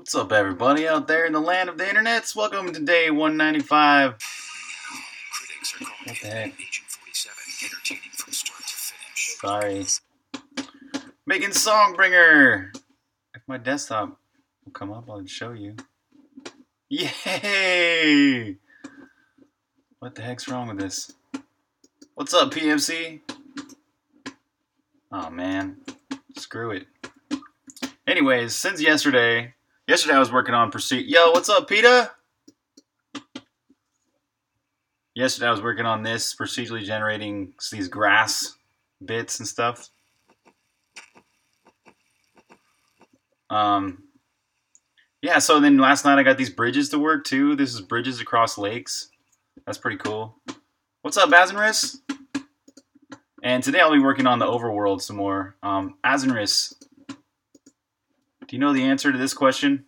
What's up, everybody out there in the land of the internets? Welcome to day 195. Critics are calling What the heck? Agent 47 entertaining from start to finish. Sorry. Making Songbringer! If my desktop will come up, I'll show you. Yay! What the heck's wrong with this? What's up, PMC? Oh, man. Screw it. Anyways, since yesterday I was working on Yo, what's up, PETA? Yesterday I was working on this, procedurally generating these grass bits and stuff. Yeah, so then last night I got these bridges to work too. This is bridges across lakes. That's pretty cool. What's up, Azenris? And today I'll be working on the overworld some more. Azenris, do you know the answer to this question?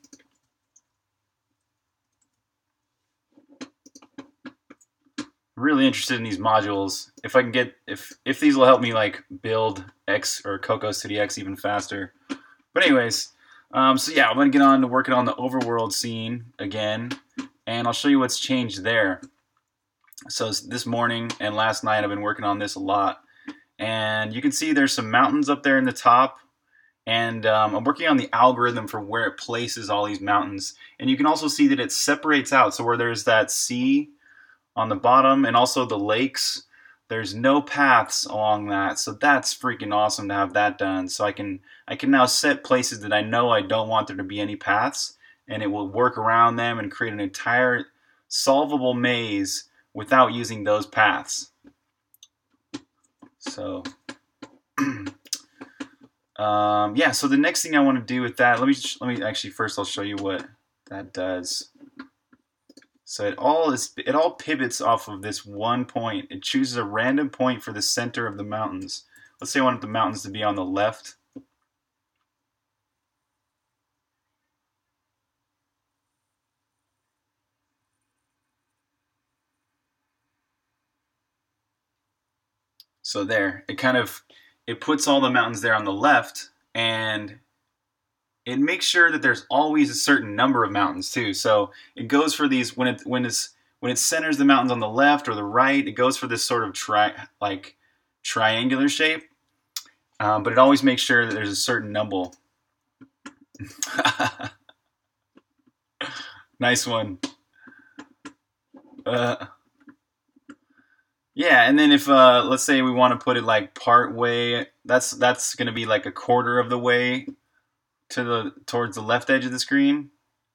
I'm really interested in these modules. If I can get, if these will help me like build X or Cocoa City X even faster. But anyways, so yeah, I'm gonna get on to working on the overworld scene again, and I'll show you what's changed there. So this morning and last night I've been working on this a lot, and you can see there's some mountains up there in the top. And I'm working on the algorithm for where it places all these mountains. And you can also see that it separates out. So where there's that sea on the bottom and also the lakes, there's no paths along that. So that's freaking awesome to have that done. So I can now set places that I know I don't want there to be any paths, and it will work around them and create an entire solvable maze without using those paths. So yeah, so the next thing I want to do with that, let me actually first I'll show you what that does. So it all pivots off of this one point. It chooses a random point for the center of the mountains. Let's say I want the mountains to be on the left. So there, it puts all the mountains there on the left, and it makes sure that there's always a certain number of mountains too. So it goes for these when it centers the mountains on the left or the right. It goes for this sort of triangular shape, but it always makes sure that there's a certain number. Nice one. Yeah, and then if let's say we want to put it like part way, that's going to be like a quarter of the way towards the left edge of the screen.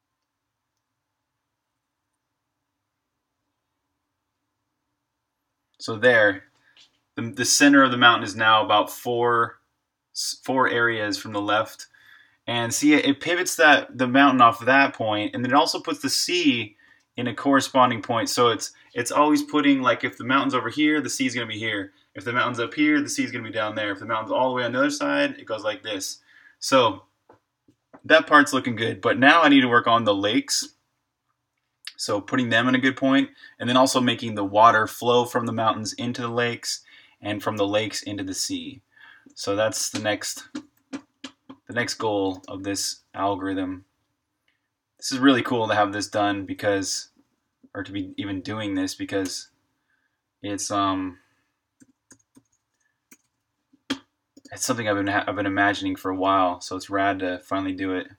So there, the center of the mountain is now about four areas from the left, and see it pivots the mountain off that point, and then it also puts the sea in a corresponding point. So it's always putting, like, if the mountain's over here, the sea's going to be here. If the mountain's up here, the sea's going to be down there. If the mountain's all the way on the other side, it goes like this. So that part's looking good, but now I need to work on the lakes. So putting them in a good point, and then also making the water flow from the mountains into the lakes and from the lakes into the sea. So that's the next goal of this algorithm. This is really cool to have this done or to be even doing this, because it's something I've been imagining for a while. So it's rad to finally do it.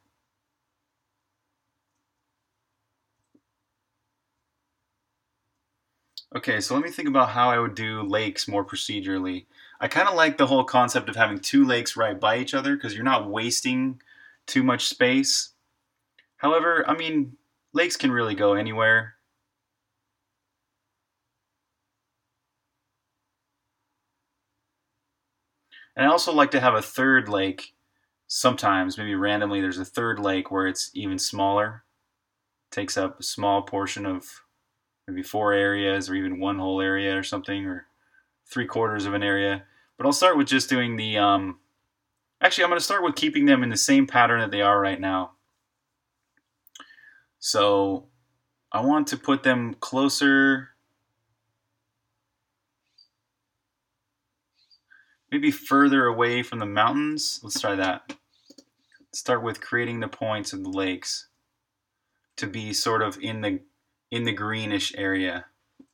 Okay, so let me think about how I would do lakes more procedurally. I kind of like the whole concept of having two lakes right by each other, because you're not wasting too much space. However, I mean, lakes can really go anywhere. And I also like to have a third lake. Sometimes, maybe randomly, there's a third lake where it's even smaller. Takes up a small portion of maybe 4 areas, or even one whole area or something, or 3/4 of an area. But I'll start with just doing the... Actually, I'm going to start with keeping them in the same pattern that they are right now. So I want to put them closer, maybe further away from the mountains. Let's try that. Start with creating the points of the lakes. to be sort of in the greenish area.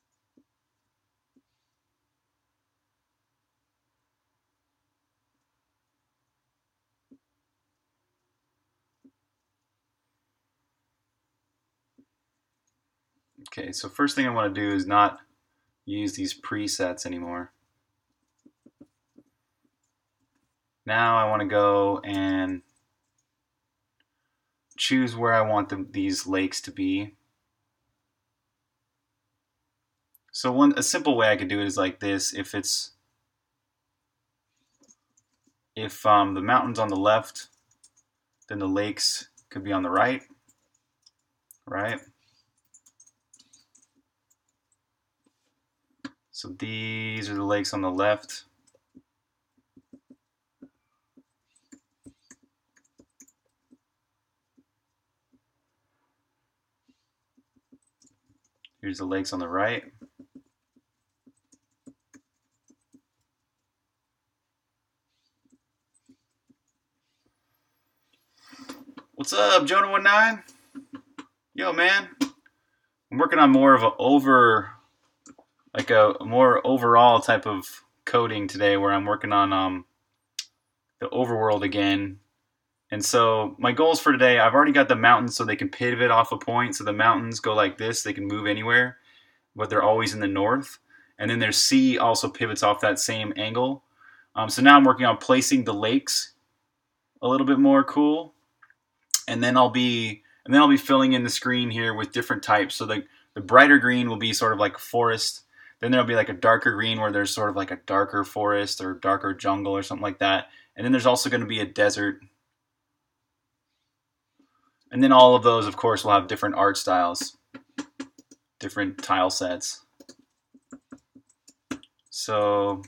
Okay, so first thing I want to do is not use these presets anymore. Now I want to go and choose where I want these lakes to be. So a simple way I could do it is like this. If the mountain's on the left, then the lakes could be on the right, right? So these are the lakes on the left. Here's the lakes on the right. What's up, Jonah19? Yo, man. I'm working on more of a more overall type of coding today, where I'm working on the overworld again. And so my goals for today, I've already got the mountains so they can pivot off a point. So the mountains go like this, they can move anywhere, but they're always in the north. And then their sea also pivots off that same angle. So now I'm working on placing the lakes a little bit more cool. And then I'll be filling in the screen here with different types. So the brighter green will be sort of like a forest. Then there'll be like a darker green where there's sort of like a darker forest or darker jungle or something like that. And then there's also going to be a desert. And then all of those, of course, will have different art styles, different tile sets. So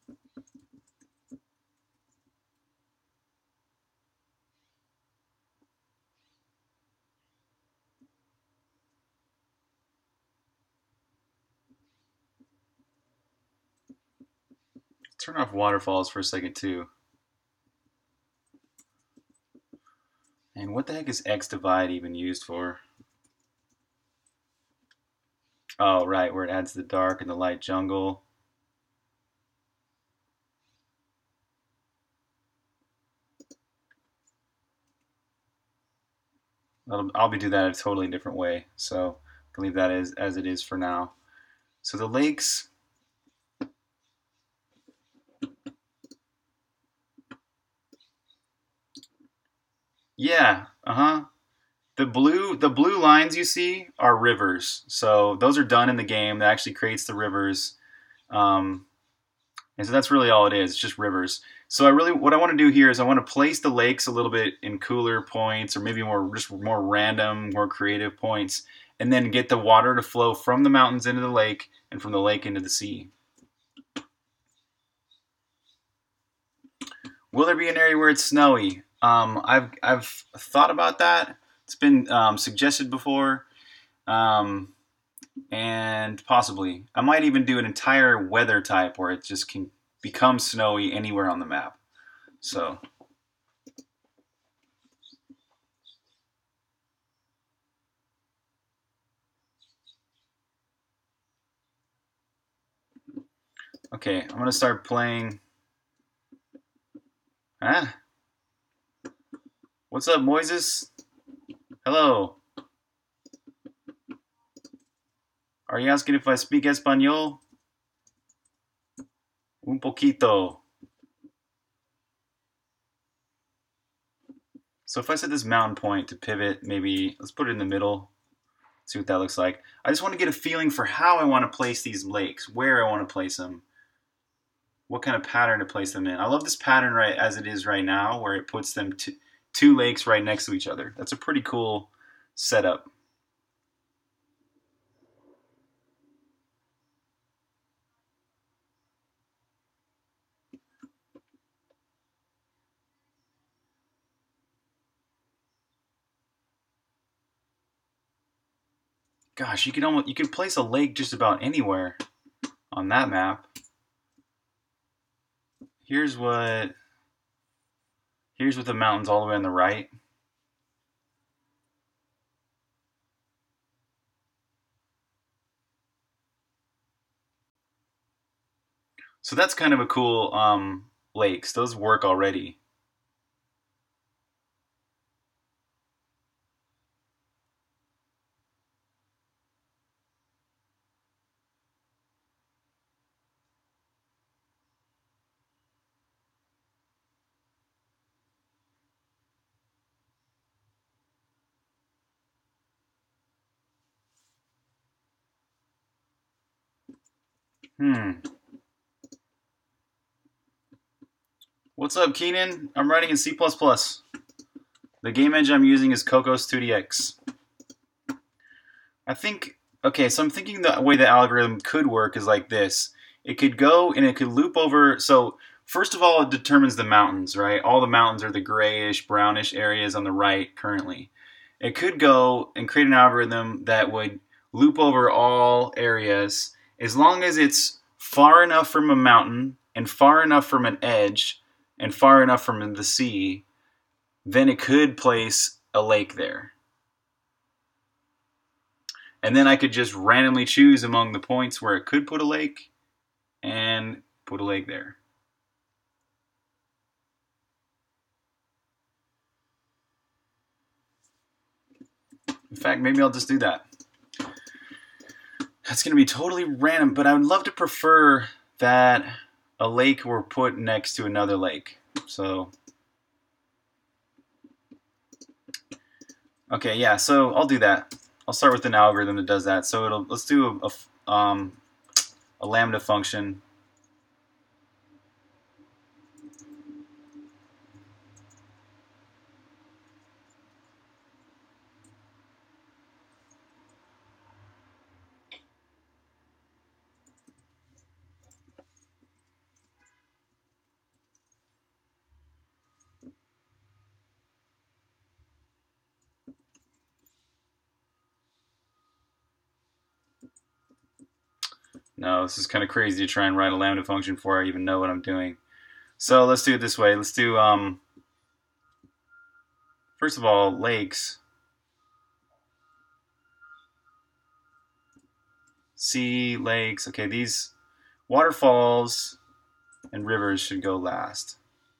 turn off waterfalls for a second too. And what the heck is X divide even used for? Oh, right, where it adds the dark and the light jungle. I'll be doing that a totally different way. So I'll leave that as it is for now. So the lakes. Yeah, The blue lines you see are rivers. So those are done in the game. That actually creates the rivers. And so that's really all it is. It's just rivers. So what I want to do here is I want to place the lakes a little bit in cooler points, or maybe more random, more creative points, and then get the water to flow from the mountains into the lake and from the lake into the sea. Will there be an area where it's snowy? I've thought about that. It's been suggested before, and possibly I might even do an entire weather type where it just can become snowy anywhere on the map. So okay, I'm gonna start playing. What's up, Moises? Hello. Are you asking if I speak Espanol? Un poquito. So if I set this mountain point to pivot, maybe let's put it in the middle. See what that looks like. I just want to get a feeling for how I want to place these lakes, where I want to place them, what kind of pattern to place them in. I love this pattern right as it is right now, where it puts them two lakes right next to each other. That's a pretty cool setup. Gosh, you can place a lake just about anywhere on that map. Here's with the mountains all the way on the right. So that's kind of a cool lakes. Those work already. What's up, Keenan? I'm writing in C++. The game engine I'm using is Cocos 2DX. I think, okay, so I'm thinking the way the algorithm could work is like this. It could go and it could loop over, so first of all, it determines the mountains, right? All the mountains are the grayish, brownish areas on the right currently. It could go and create an algorithm that would loop over all areas as long as it's far enough from a mountain and far enough from an edge and far enough from the sea, then it could place a lake there. And then I could just randomly choose among the points where it could put a lake and put a lake there. In fact, maybe I'll just do that. That's going to be totally random, but I would love to prefer that a lake were put next to another lake. So, okay, yeah, so I'll do that. I'll start with an algorithm that does that. So let's do a lambda function. No, this is kind of crazy to try and write a lambda function before I even know what I'm doing. So let's do it this way. Let's do, first of all, lakes. Sea, lakes. Okay, these waterfalls and rivers should go last.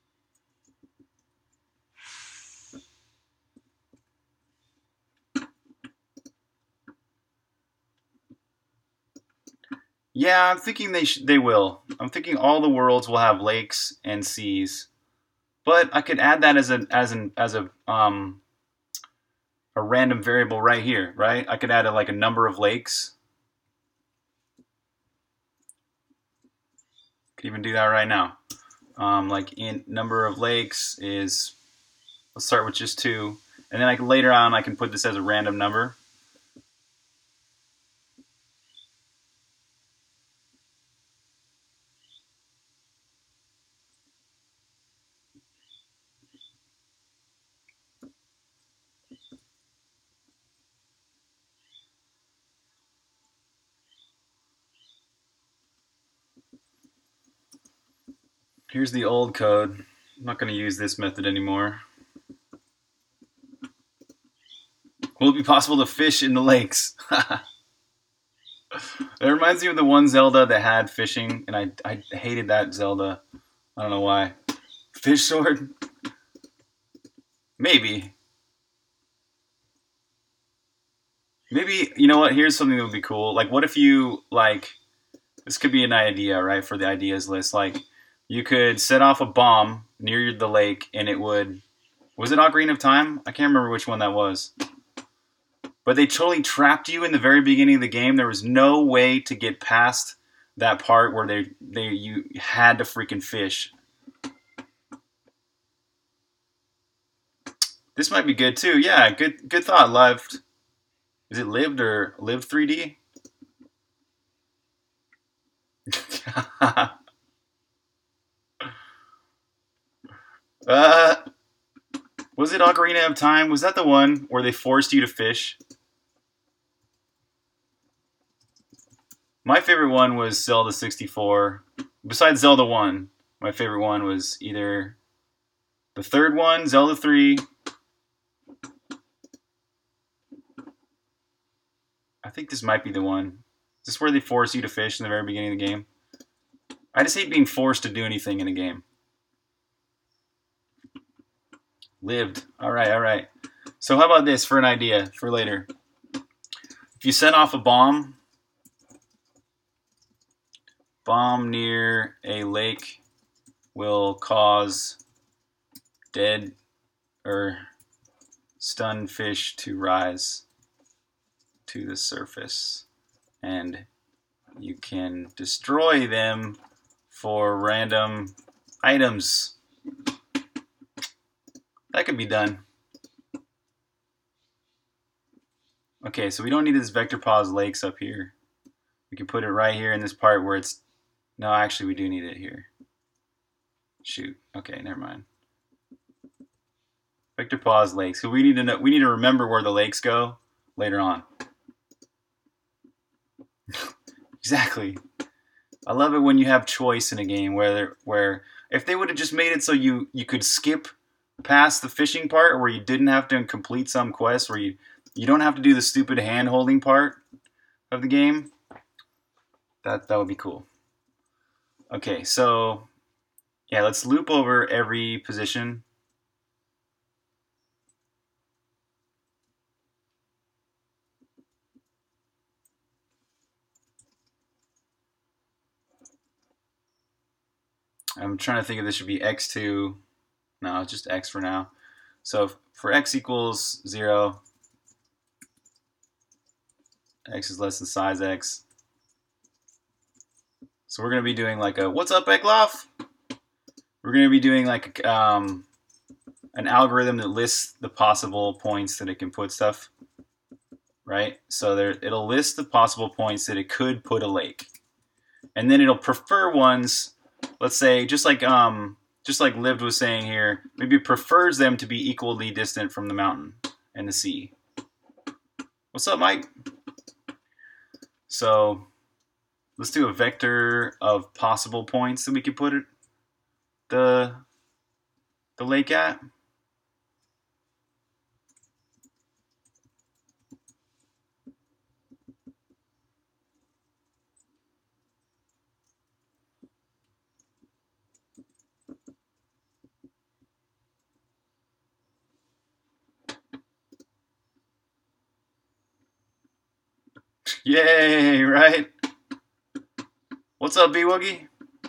Yeah, I'm thinking they will. I'm thinking all the worlds will have lakes and seas, but I could add that as a random variable right here, right? I could add like a number of lakes. Could even do that right now. Like int number of lakes is, let's start with just 2, and then later on I can put this as a random number. Here's the old code. I'm not going to use this method anymore. Will it be possible to fish in the lakes? It reminds me of the one Zelda that had fishing, and I hated that Zelda. I don't know why. Fish sword? Maybe. Maybe, you know what, here's something that would be cool. Like, what if you, like, this could be an idea, right, for the ideas list. Like, you could set off a bomb near the lake, and it would, was it Ocarina of Time? I can't remember which one that was. But they totally trapped you in the very beginning of the game. There was no way to get past that part where you had to freaking fish. This might be good too. Yeah, good thought. Lived. Is it lived or lived 3D? Was it Ocarina of Time? Was that the one where they forced you to fish? My favorite one was Zelda 64. Besides Zelda 1, my favorite one was either the third one, Zelda 3. I think this might be the one. Is this where they force you to fish in the very beginning of the game? I just hate being forced to do anything in a game. Lived. All right, all right. So how about this for an idea for later? If you set off a bomb near a lake will cause dead or stunned fish to rise to the surface, and you can destroy them for random items. That could be done. Okay, so we don't need this vector pause lakes up here. We can put it right here in this part where it's... No, actually we do need it here. Shoot. Okay, never mind. Vector pause lakes. So we need to know, we need to remember where the lakes go later on. Exactly. I love it when you have choice in a game where if they would have just made it so you could skip past the fishing part, where you didn't have to complete some quest, where you don't have to do the stupid hand holding part of the game, that would be cool. Okay, so yeah, let's loop over every position. I'm trying to think if this should be x2. No, it's just x for now. So for x equals 0, x is less than size x. So we're going to be doing like a, what's up, Egloff? We're going to be doing like an algorithm that lists the possible points that it can put stuff, right? So it'll list the possible points that it could put a lake. And then it'll prefer ones, let's say, just like Lived was saying here, maybe it prefers them to be equally distant from the mountain and the sea. What's up, Mike? So let's do a vector of possible points that we could put the lake at. Yay, right? What's up, B-Woogie?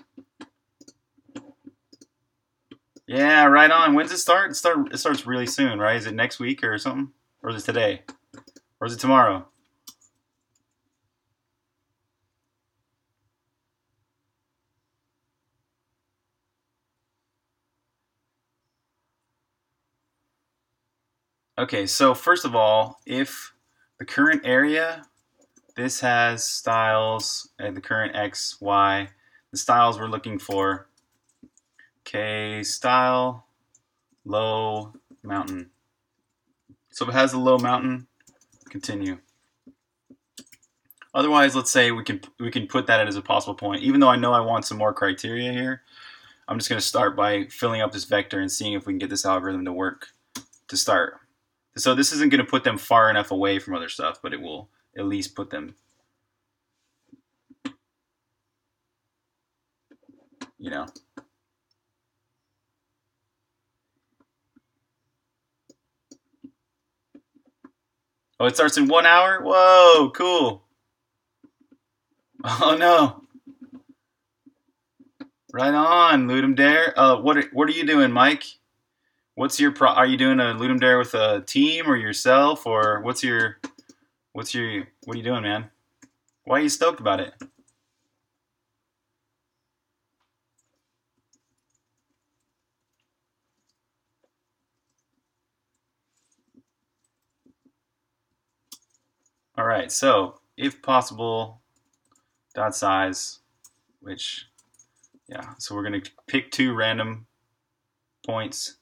Yeah, right on. When's it start? It starts really soon, right? Is it next week or something? Or is it today? Or is it tomorrow? Okay, so first of all, if the current area, this has styles at the current X, Y, the styles we're looking for, okay, style, low, mountain. So if it has a low mountain, continue. Otherwise, let's say we can put that as a possible point. Even though I know I want some more criteria here, I'm just going to start by filling up this vector and seeing if we can get this algorithm to work to start. So this isn't going to put them far enough away from other stuff, but it will at least put them, you know. Oh, it starts in 1 hour? Whoa, cool. Oh no. Right on, Ludum Dare. What are you doing, Mike? What's your are you doing a Ludum Dare with a team or yourself, or what are you doing, man? Why are you stoked about it? All right, so if possible, dot size, which, yeah, so we're going to pick 2 random points.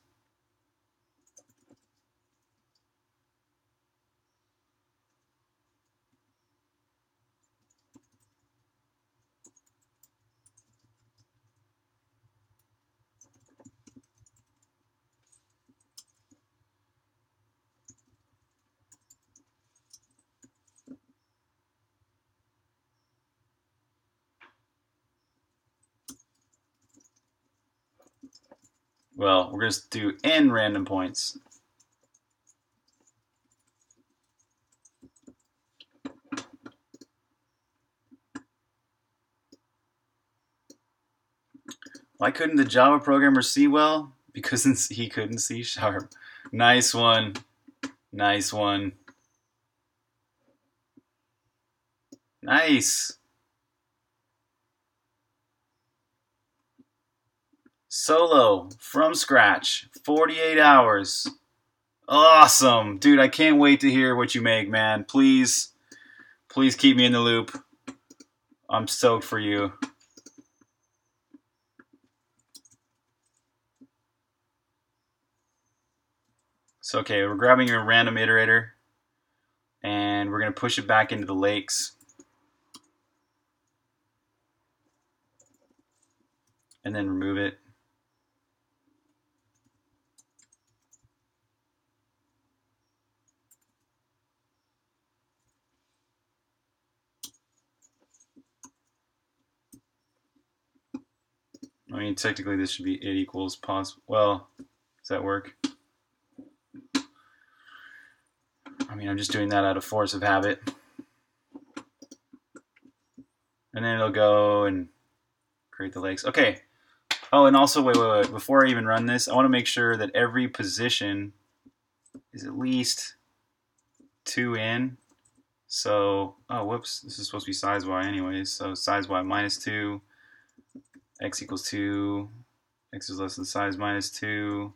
Well, we're going to do n random points. Why couldn't the Java programmer see well? Because he couldn't see sharp. Nice one. Nice one. Nice. Solo from scratch. 48 hours. Awesome. Dude, I can't wait to hear what you make, man. Please keep me in the loop. I'm stoked for you. So, okay, we're grabbing your random iterator, and we're going to push it back into the lakes. And then remove it. I mean, technically this should be it equals pos. Well, does that work? I mean, I'm just doing that out of force of habit. And then it'll go and create the lakes. Okay. Oh, and also, wait. Before I even run this, I want to make sure that every position is at least 2 in. So, oh, whoops. This is supposed to be size y anyways. So size y minus 2, x equals 2, x is less than size minus 2.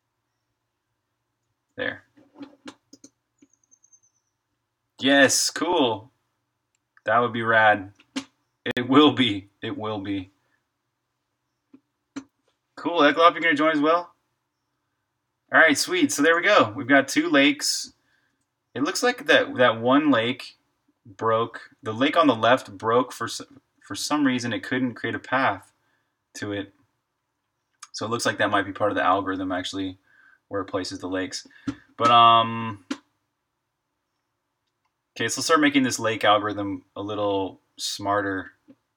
There. Yes, cool. That would be rad. It will be. It will be. Cool. Eklop, you're going to join as well? All right, sweet. So there we go. We've got 2 lakes. It looks like that one lake broke. The lake on the left broke for some reason. It couldn't create a path to it. So it looks like that might be part of the algorithm, actually, where it places the lakes. But, okay, so let's start making this lake algorithm a little smarter.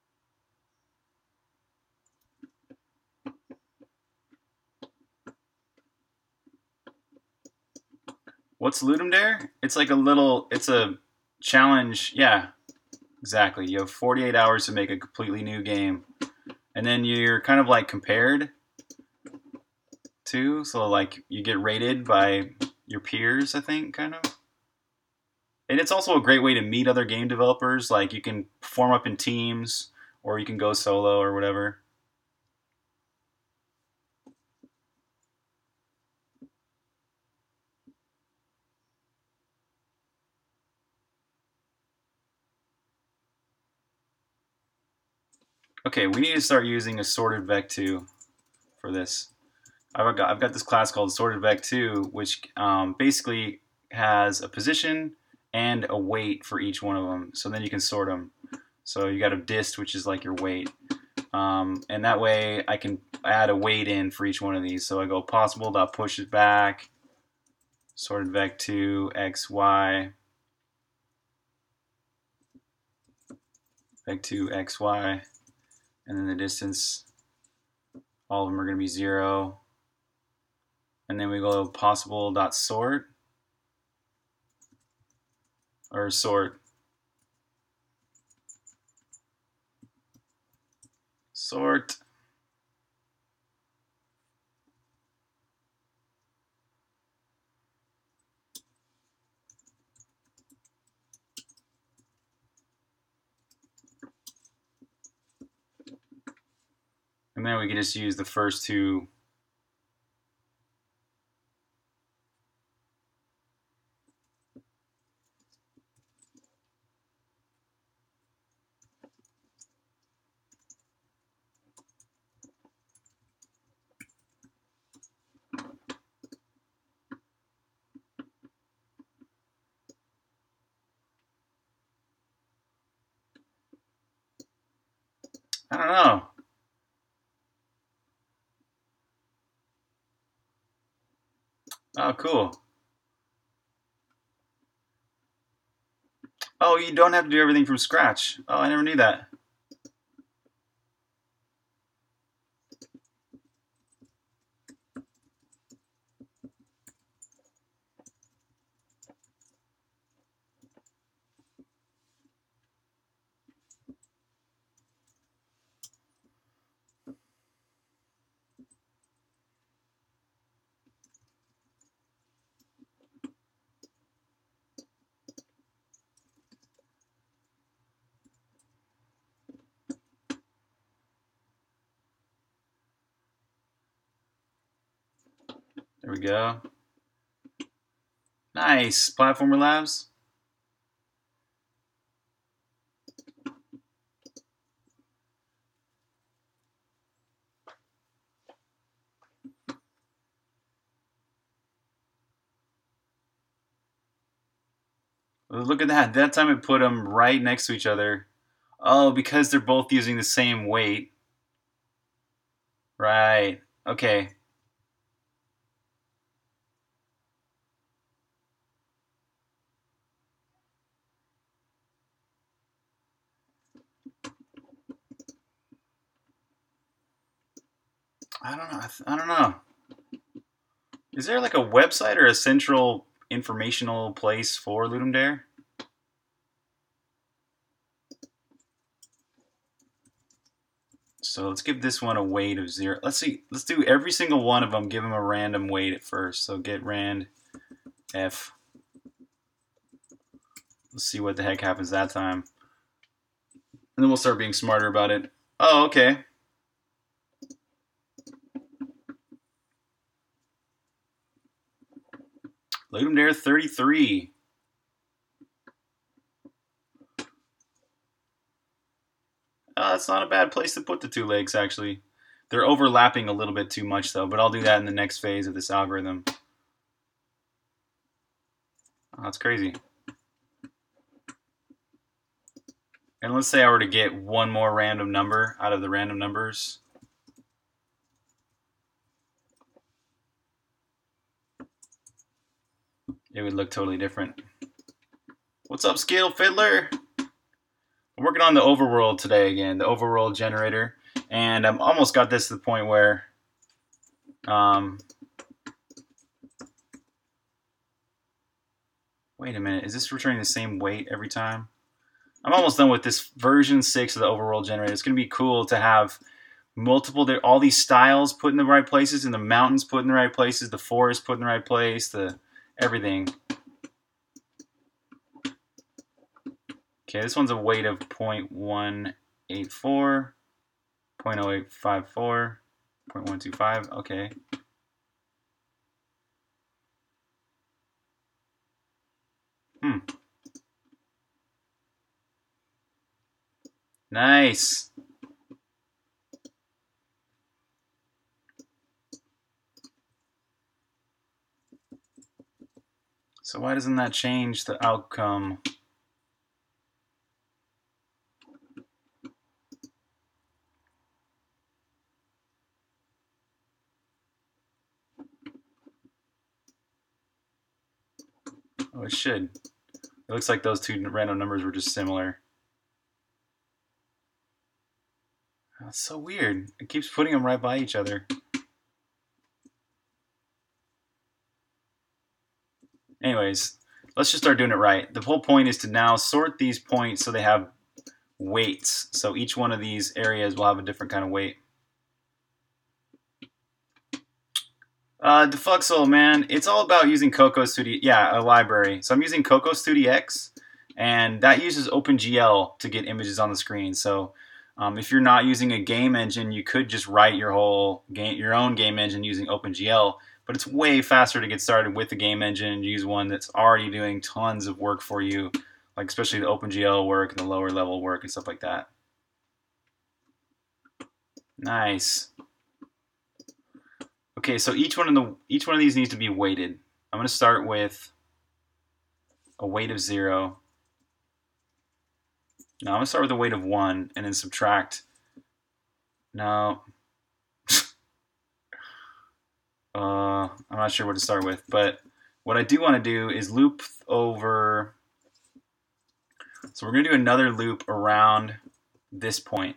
What's Ludum Dare? It's like it's a challenge. Yeah, exactly. You have 48 hours to make a completely new game. And then you're kind of like compared to, so like you get rated by your peers, I think, kind of. And it's also a great way to meet other game developers. Like you can form up in teams, or you can go solo or whatever. Okay, we need to start using a sorted vec2 for this. I've got this class called sorted vec2, which basically has a position and a weight for each one of them. So then you can sort them. So you got a dist, which is like your weight. And that way I can add a weight in for each one of these. So I go possible.push it back, sorted vec2, x, y, vec2, x, y, and then the distance, all of them are going to be 0. And then we go possible.sort, or sort. And then we can just use the first 2. I don't know. Oh, cool. Oh, you don't have to do everything from scratch. Oh, I never knew that. There we go. Nice. Platformer Labs. Look at that. That time it put them right next to each other. Oh, because they're both using the same weight. Right. Okay. I don't know. I don't know. Is there like a website or a central informational place for Ludum Dare? So let's give this one a weight of 0. Let's see. Let's do every single one of them. Give them a random weight at first. So get rand f. Let's see what the heck happens that time. And then we'll start being smarter about it. Oh, okay. Ludum Dare 33. That's not a bad place to put the two legs, actually. They're overlapping a little bit too much, though, but I'll do that in the next phase of this algorithm. Oh, that's crazy. And let's say I were to get one more random number out of the random numbers. It would look totally different. What's up, Scale Fiddler? I'm working on the overworld today again, the overworld generator. And I've almost got this to the point where wait a minute, is this returning the same weight every time? I'm almost done with this version 6 of the overworld generator. It's going to be cool to have all these styles put in the right places, and the mountains put in the right places, the forest put in the right place, the everything. Okay, this one's a weight of 0.184, 0.0854, 0.125. Okay. Nice. So why doesn't that change the outcome? Oh, it should. It looks like those two random numbers were just similar. That's so weird. It keeps putting them right by each other. Anyways, let's just start doing it right. The whole point is to now sort these points so they have weights. So each one of these areas will have a different kind of weight. Defuxel, man, it's all about using Cocoa Studio. Yeah, a library. So I'm using Cocoa Studio X, and that uses OpenGL to get images on the screen. So if you're not using a game engine, you could just write your own game engine using OpenGL. But it's way faster to get started with the game engine and use one that's already doing tons of work for you, like especially the OpenGL work and the lower level work and stuff like that. Nice. Okay, so each one of these needs to be weighted. I'm going to start with a weight of 0. No, I'm going to start with a weight of 1 and then subtract. No. I'm not sure what to start with, but what I do want to do is loop over. So we're going to do another loop around this point.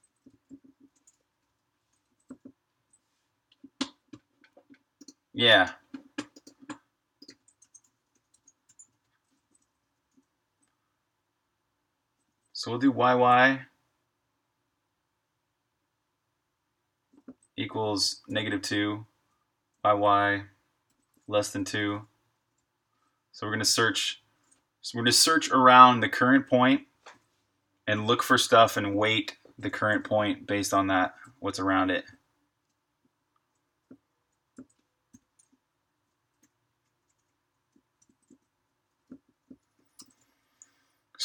Yeah. So we'll do YY equals -2, YY less than 2. So we're going to search. So we're going to search around the current point and look for stuff and weight the current point based on that, what's around it.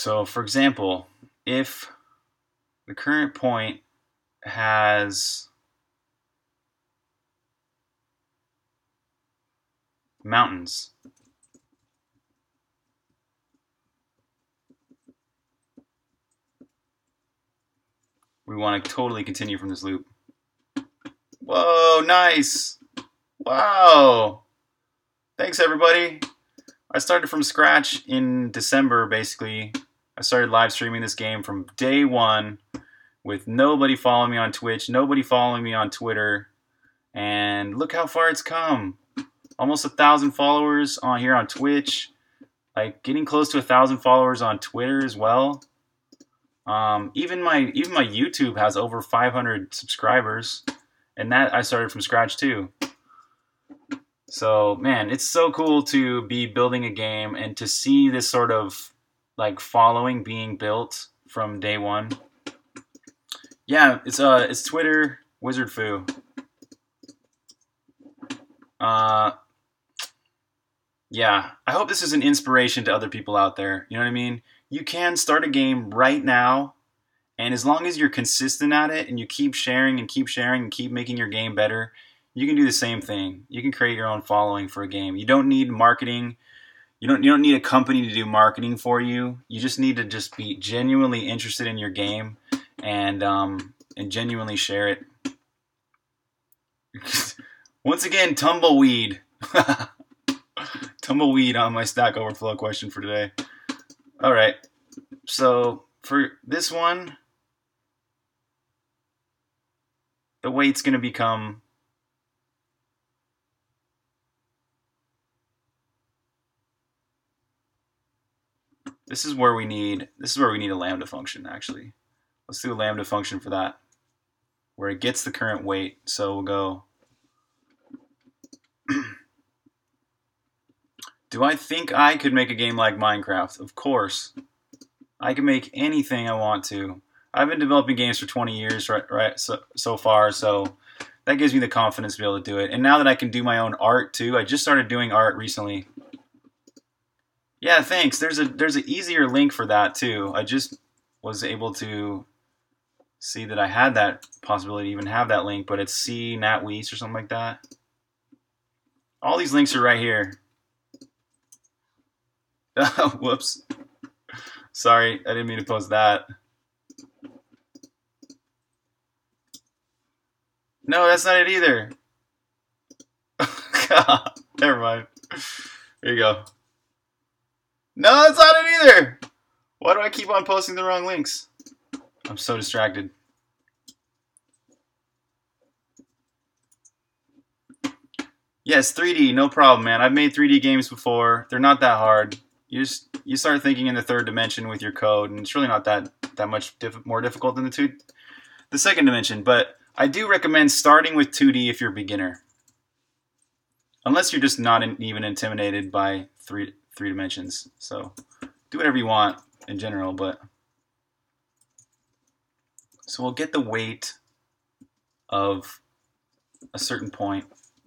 So, for example, if the current point has mountains, we want to totally continue from this loop. Whoa, nice! Wow! Thanks, everybody. I started from scratch in December, basically. I started live streaming this game from day one with nobody following me on Twitch, nobody following me on Twitter, and look how far it's come. Almost 1,000 followers on here on Twitch, like getting close to 1,000 followers on Twitter as well. Even my YouTube has over 500 subscribers, and that I started from scratch too. So man, it's so cool to be building a game and to see this sort of like following being built from day one. Yeah, it's Twitter Wizard Foo. Yeah, I hope this is an inspiration to other people out there. You know what I mean? You can start a game right now, and as long as you're consistent at it and you keep sharing and keep sharing and keep making your game better, you can do the same thing. You can create your own following for a game. You don't need marketing. You don't need a company to do marketing for you. You just need to just be genuinely interested in your game and genuinely share it. Once again, tumbleweed. Tumbleweed on my Stack Overflow question for today. All right. So for this one, the weight's going to become this is where we need a lambda function actually. Let's do a lambda function for that where it gets the current weight. So we'll go do I think I could make a game like Minecraft? Of course. I can make anything I want to. I've been developing games for 20 years so far, so that gives me the confidence to be able to do it. And now that I can do my own art too, I just started doing art recently. Yeah, thanks. There's an easier link for that too. I just was able to see that I had that possibility to even have that link, but it's C Nat Weiss or something like that. All these links are right here. Whoops. Sorry, I didn't mean to post that. No, that's not it either. God, never mind. Here you go. No, that's not it either. Why do I keep on posting the wrong links? I'm so distracted. Yes, 3D, no problem, man. I've made 3D games before. They're not that hard. You start thinking in the third dimension with your code, and it's really not that much more difficult than the second dimension. But I do recommend starting with 2D if you're a beginner, unless you're just not even intimidated by three dimensions. So do whatever you want in general, but so we'll get the weight of a certain point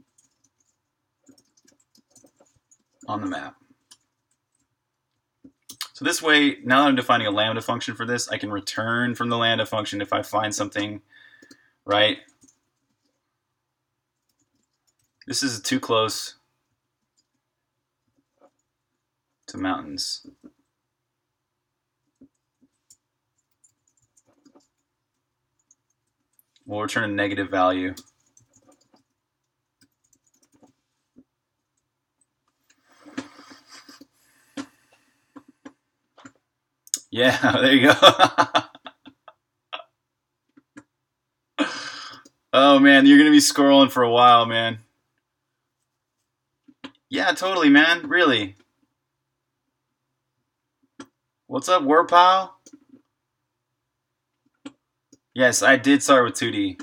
on the map. So this way, now that I'm defining a lambda function for this, I can return from the lambda function if I find something, right? This is too close to mountains. We'll return a negative value. Yeah, there you go. Oh man, you're gonna be scrolling for a while, man. Yeah, totally, man. Really. What's up, Warpow? Yes, I did start with 2D.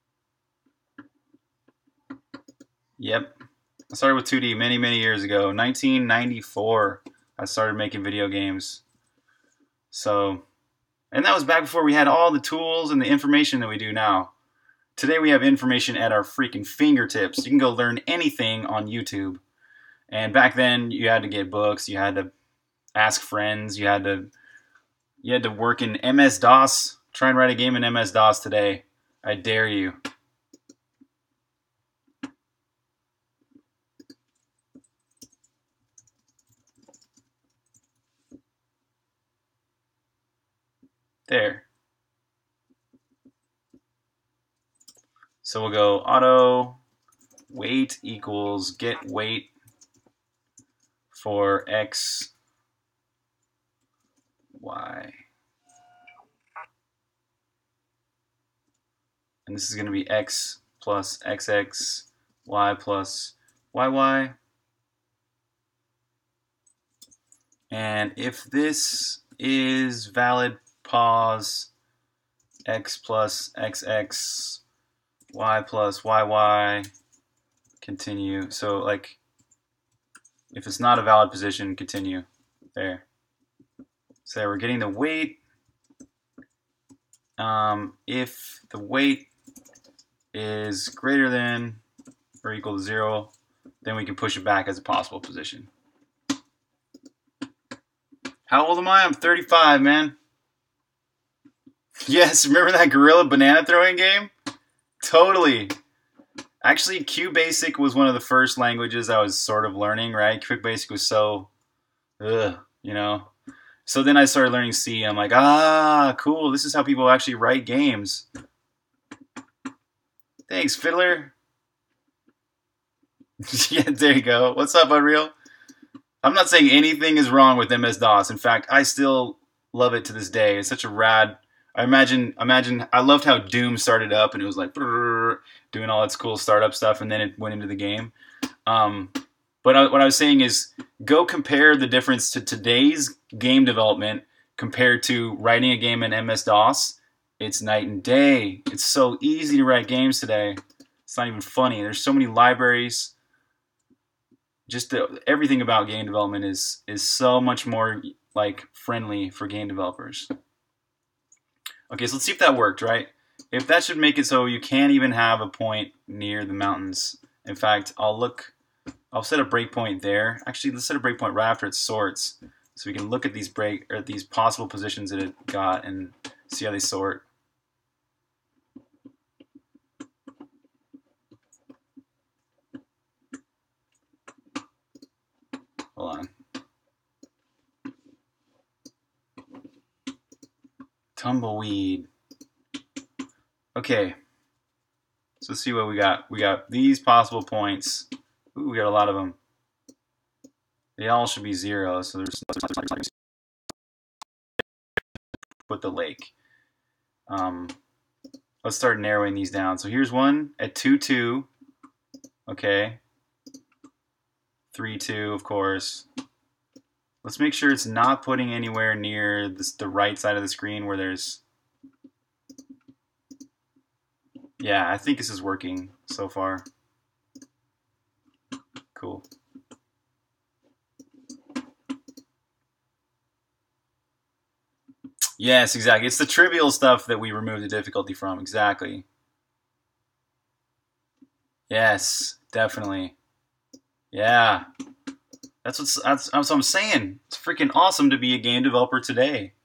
Yep. I started with 2D many, many years ago. 1994, I started making video games. So, and that was back before we had all the tools and the information that we do now. Today we have information at our freaking fingertips. You can go learn anything on YouTube. And back then you had to get books, you had to ask friends, you had to You had to work in MS-DOS. Try and write a game in MS-DOS today. I dare you. There. So we'll go auto weight equals get weight for x, y. And this is going to be x plus xx, y plus yy. And if this is valid, pause x plus xx, y plus yy, continue. So like, if it's not a valid position, continue. There. So there, we're getting the weight. If the weight is greater than or equal to 0, then we can push it back as a possible position. How old am I? I'm 35, man. Yes, remember that gorilla banana throwing game? Totally. Actually, QBasic was one of the first languages I was sort of learning, right? QBasic was so, you know. So then I started learning C. I'm like, cool. This is how people actually write games. Thanks, Fiddler. Yeah, there you go. What's up, Unreal? I'm not saying anything is wrong with MS-DOS. In fact, I still love it to this day. It's such a rad. I loved how Doom started up and it was like doing all its cool startup stuff, and then it went into the game. But what I was saying is, go compare the difference to today's game development compared to writing a game in MS-DOS. It's night and day. It's so easy to write games today. It's not even funny. There's so many libraries. Just everything about game development is so much more like friendly for game developers. Okay, so let's see if that worked, right? If that should make it so you can't even have a point near the mountains. In fact, I'll set a breakpoint there. Actually, let's set a breakpoint right after it sorts, so we can look at these possible positions that it got and see how they sort. Hold on. Tumbleweed. Okay. So let's see what we got. We got these possible points. Ooh, we got a lot of them. They all should be 0, so there's put the lake. Let's start narrowing these down. So here's one at 2, 2. Okay. 3, 2, of course. Let's make sure it's not putting anywhere near the right side of the screen where there's... Yeah, I think this is working so far. Cool. Yes, exactly. It's the trivial stuff that we remove the difficulty from. Exactly. Yes, definitely. Yeah. That's what I'm saying. It's freaking awesome to be a game developer today.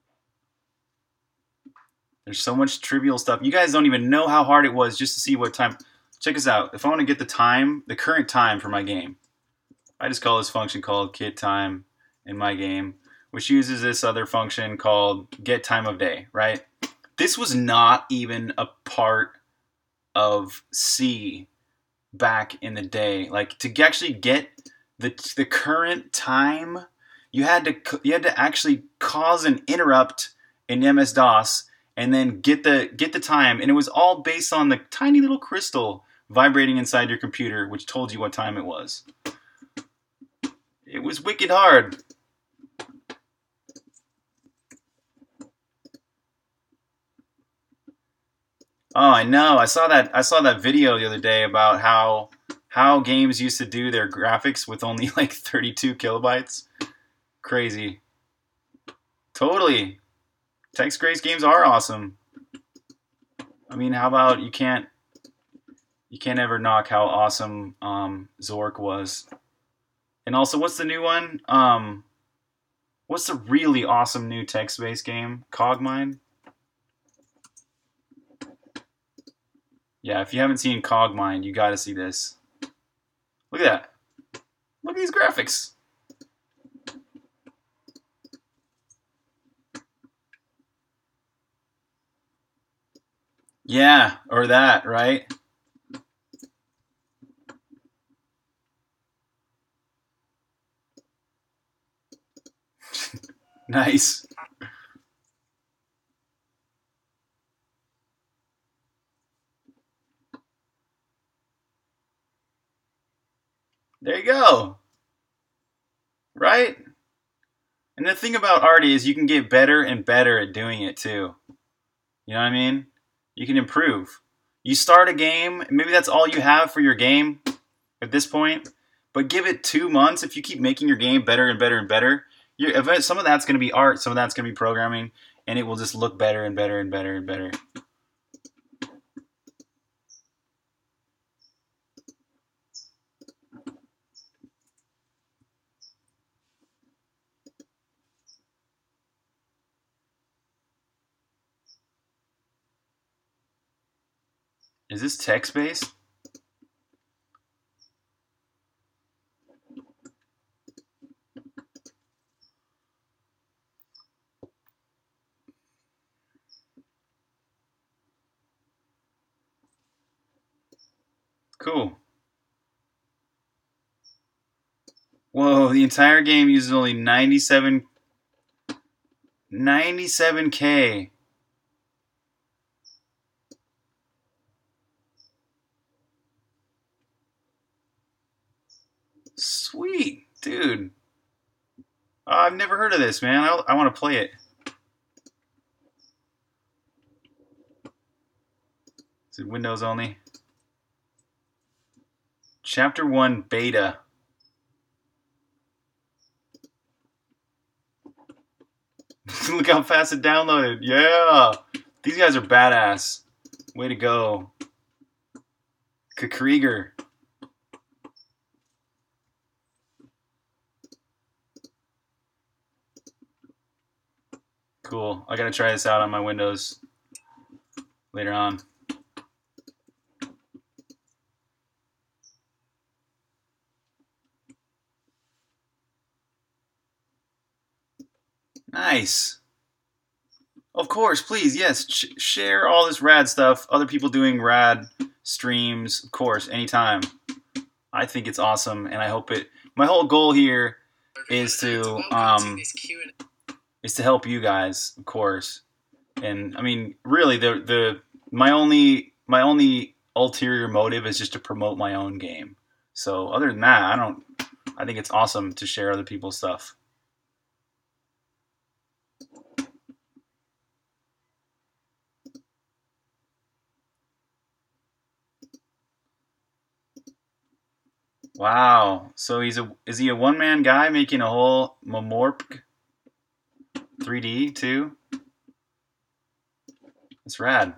There's so much trivial stuff. You guys don't even know how hard it was just to see what time. Check this out. If I want to get the current time for my game, I just call this function called getTime in my game, which uses this other function called getTimeOfDay, right? This was not even a part of C back in the day. Like, to actually get the current time, you had to actually cause an interrupt in MS-DOS and then get the time, and it was all based on the tiny little crystal vibrating inside your computer, which told you what time it was. It was wicked hard. Oh, I know. I saw that video the other day about how games used to do their graphics with only like 32 kilobytes. Crazy. Totally. Text-based games are awesome. I mean, how about you can't ever knock how awesome Zork was. And also, what's the new one? What's the really awesome new text-based game? Cogmind? Yeah, if you haven't seen Cogmind, you gotta see this. Look at that. Look at these graphics. Yeah, or that, right? Nice. There you go. Right? And the thing about Artie is you can get better and better at doing it too. You know what I mean? You can improve. You start a game, maybe that's all you have for your game at this point, but give it 2 months. If you keep making your game better and better and better, some of that's going to be art, some of that's going to be programming, and it will just look better and better and better and better. Is this text-based? Cool. Whoa, the entire game uses only 97K. Sweet, dude. I've never heard of this, man. I want to play it. Is it Windows only? Chapter 1 beta. Look how fast it downloaded. Yeah. These guys are badass. Way to go. Krieger. Cool. I gotta try this out on my Windows later on. Nice. Of course, please, yes. Share all this rad stuff. Other people doing rad streams, of course, anytime. I think it's awesome, and I hope it. My whole goal here is to help you guys, of course. And I mean, really, my only ulterior motive is just to promote my own game. So other than that, I think it's awesome to share other people's stuff. Wow. So is he a one-man guy making a whole Momorpg 3D too? That's rad.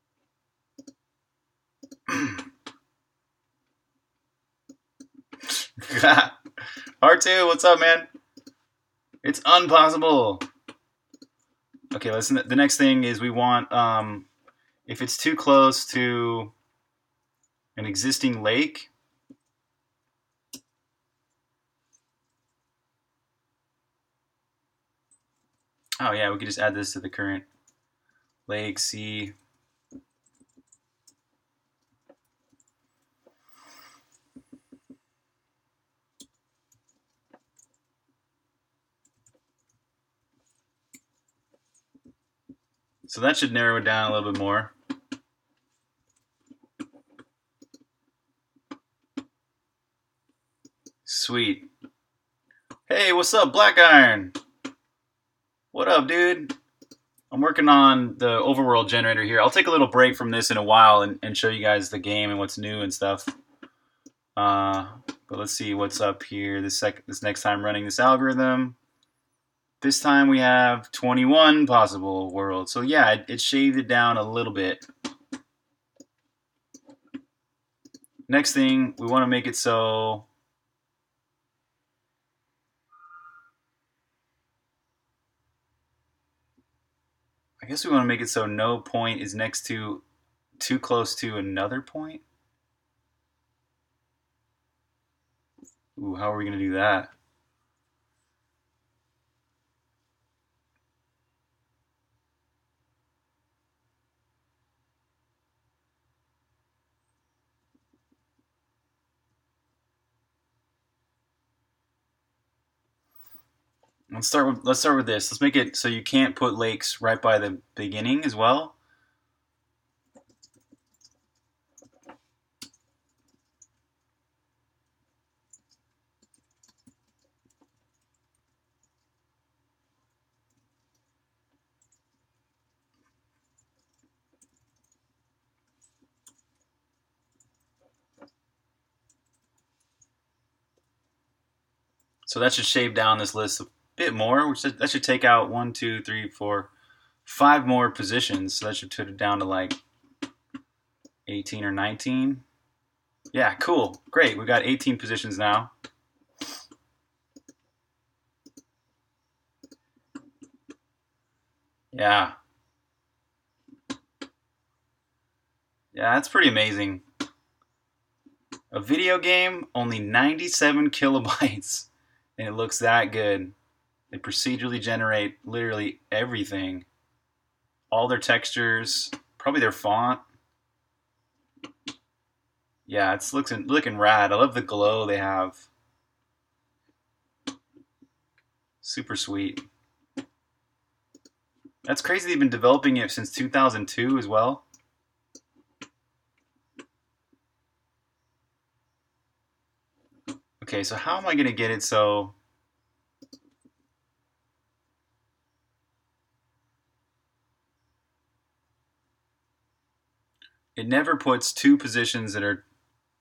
R2, what's up, man? It's impossible. Okay, listen. The next thing is we want if it's too close to an existing lake. Oh yeah, we could just add this to the current lake sea. So that should narrow it down a little bit more. Sweet. Hey, what's up, Black Iron? What up, dude? I'm working on the overworld generator here. I'll take a little break from this in a while and show you guys the game and what's new and stuff. But let's see what's up here this next time running this algorithm. This time we have 21 possible worlds. So yeah, it shaved it down a little bit. Next thing, we want to make it so I guess we want to make it so no point is next to too close to another point. Ooh, how are we going to do that? Let's start with this. Let's make it so you can't put lakes right by the beginning as well. So that should shave down this list a bit more, which that should take out 1, 2, 3, 4, 5 more positions. So that should put it down to like 18 or 19. Yeah, cool. Great. We got 18 positions now. Yeah. Yeah, that's pretty amazing. A video game, only 97 kilobytes, and it looks that good. They procedurally generate literally everything. All their textures, probably their font. Yeah, it's looking rad. I love the glow they have. Super sweet. That's crazy they've been developing it since 2002 as well. Okay, so how am I going to get it so... It never puts two positions that are...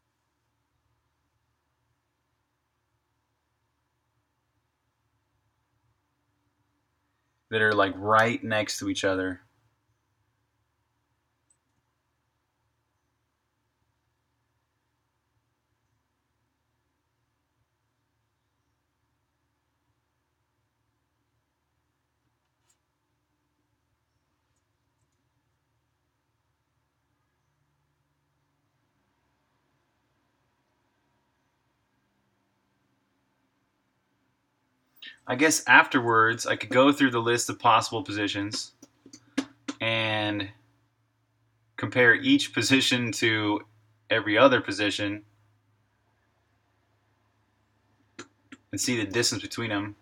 that are like right next to each other. I guess afterwards I could go through the list of possible positions and compare each position to every other position and see the distance between them.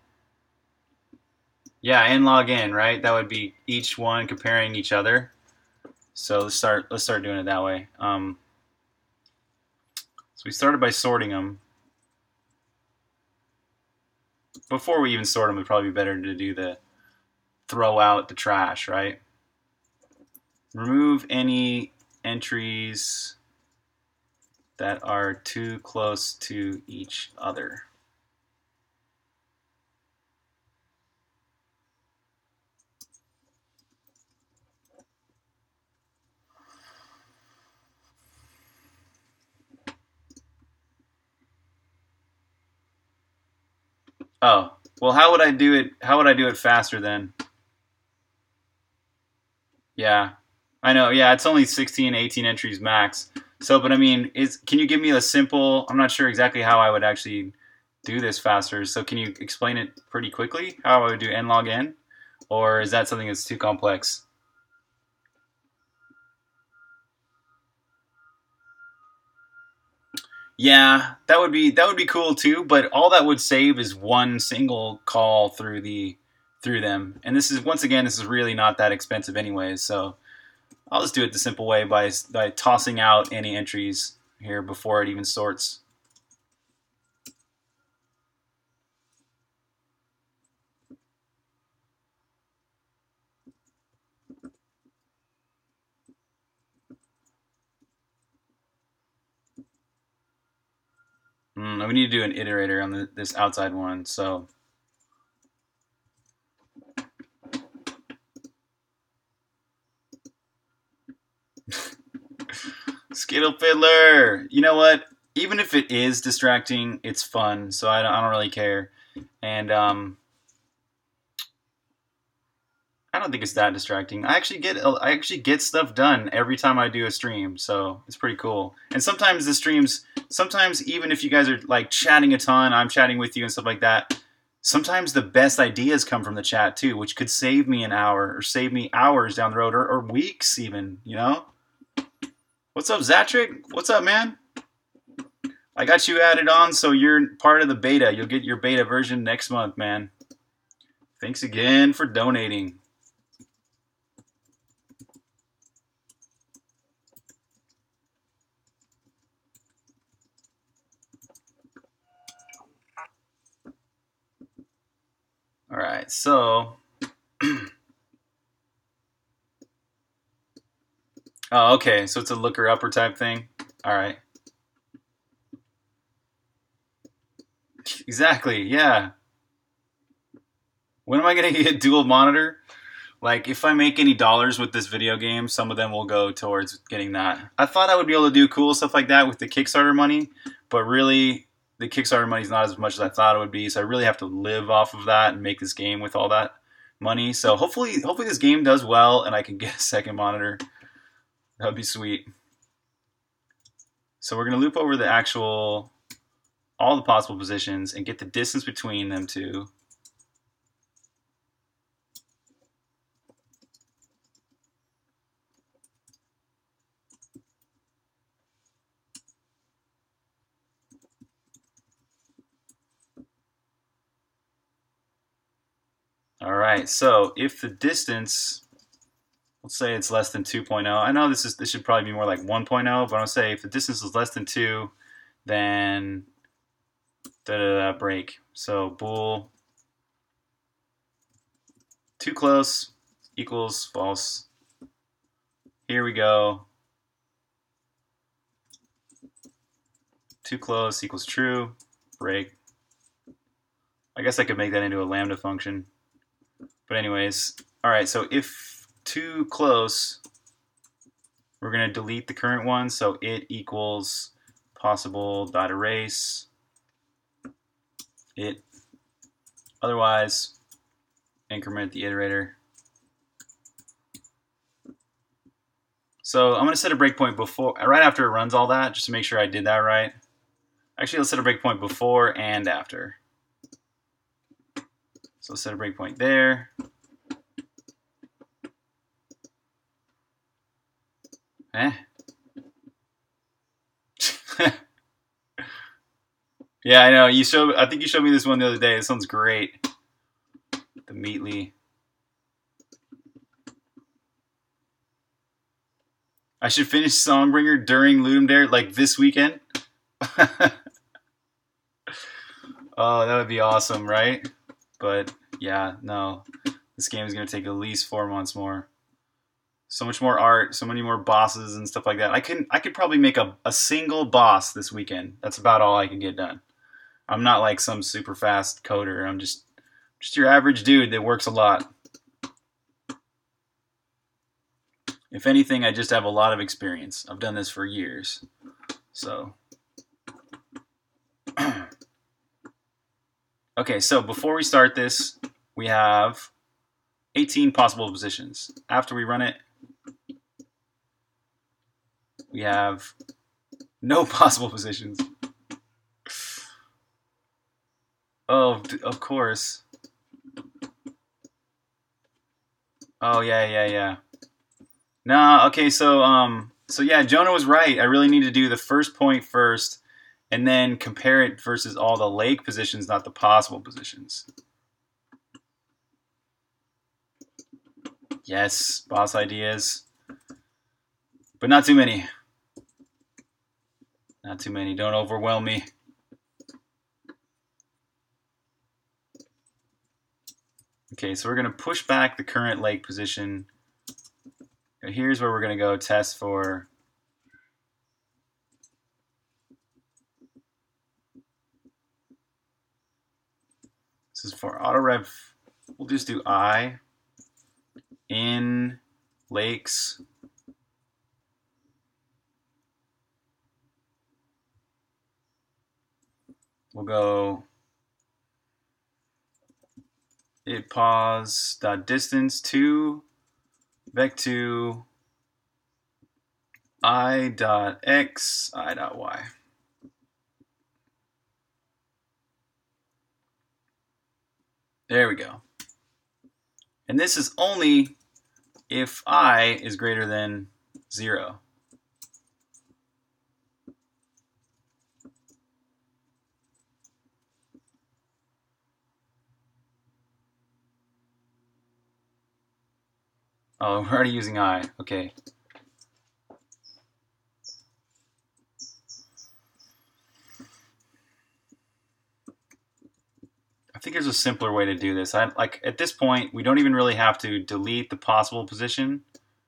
Yeah, and log in, right? That would be each one comparing each other. So let's start doing it that way. So we started by sorting them. Before we even sort them, it'd probably be better to do the throw out the trash, right? Remove any entries that are too close to each other. Oh, well, how would I do it? How would I do it faster then? Yeah, I know. Yeah, it's only 16, 18 entries max. So, but I mean, can you give me a simple? I'm not sure exactly how I would actually do this faster. So, can you explain it pretty quickly? How I would do nlog n, or is that something that's too complex? Yeah, that would be cool too. But all that would save is one single call through them. And this is really not that expensive anyways. So I'll just do it the simple way by tossing out any entries here before it even sorts. We need to do an iterator on this outside one. So Skittle Fiddler. You know what? Even if it is distracting, it's fun. So I don't really care. And I I don't think it's that distracting. I actually get stuff done every time I do a stream, so it's pretty cool. And sometimes the streams, sometimes even if you guys are like chatting a ton, I'm chatting with you and stuff like that. Sometimes the best ideas come from the chat too, which could save me an hour or save me hours down the road or weeks even. You know? What's up, Zatrick? What's up, man? I got you added on, so you're part of the beta. You'll get your beta version next month, man. Thanks again for donating. All right, so oh, okay, so it's a looker upper type thing. All right, exactly, yeah. When am I gonna get dual monitor? Like, if I make any dollars with this video game, some of them will go towards getting that. I thought I would be able to do cool stuff like that with the Kickstarter money, but really, the Kickstarter money is not as much as I thought it would be, so I really have to live off of that and make this game with all that money. So hopefully this game does well and I can get a second monitor. That would be sweet. So we're going to loop over all the possible positions and get the distance between them two. All right, so if the distance, let's say it's less than 2.0. I know this should probably be more like 1.0, but I'll say if the distance is less than 2, then break. So bool too close equals false. Here we go. Too close equals true. Break. I guess I could make that into a lambda function. But anyways, all right, so if too close, we're going to delete the current one. So it equals possible dot erase it. Otherwise, increment the iterator. So I'm going to set a breakpoint right after it runs all that, just to make sure I did that right. Actually, let's set a breakpoint before and after. So let's set a breakpoint there. Yeah, I know. I think you showed me this one the other day. This one's great. The Meatly. I should finish Songbringer during Ludum Dare, like this weekend. Oh, that would be awesome, right? But yeah, no. This game is going to take at least 4 months more. So much more art, so many more bosses and stuff like that. I could probably make a single boss this weekend. That's about all I can get done. I'm not like some super fast coder. I'm just your average dude that works a lot. If anything, I just have a lot of experience. I've done this for years. So okay, so before we start this, we have 18 possible positions. After we run it, we have no possible positions. Oh, of course. Oh, yeah. No, okay, so yeah, Jonah was right. I really need to do the first point first and then compare it versus all the lake positions, not the possible positions. Yes, boss ideas. But not too many. Not too many. Don't overwhelm me. Okay, so we're going to push back the current lake position. Here's where we're going to go test for this is for auto rev. We'll just do I in lakes. We'll go it pause dot distance to vec2 I dot x I dot y. There we go. And this is only if I is greater than 0. Oh, we're already using I. Okay. I think there's a simpler way to do this. Like at this point, we don't even really have to delete the possible position.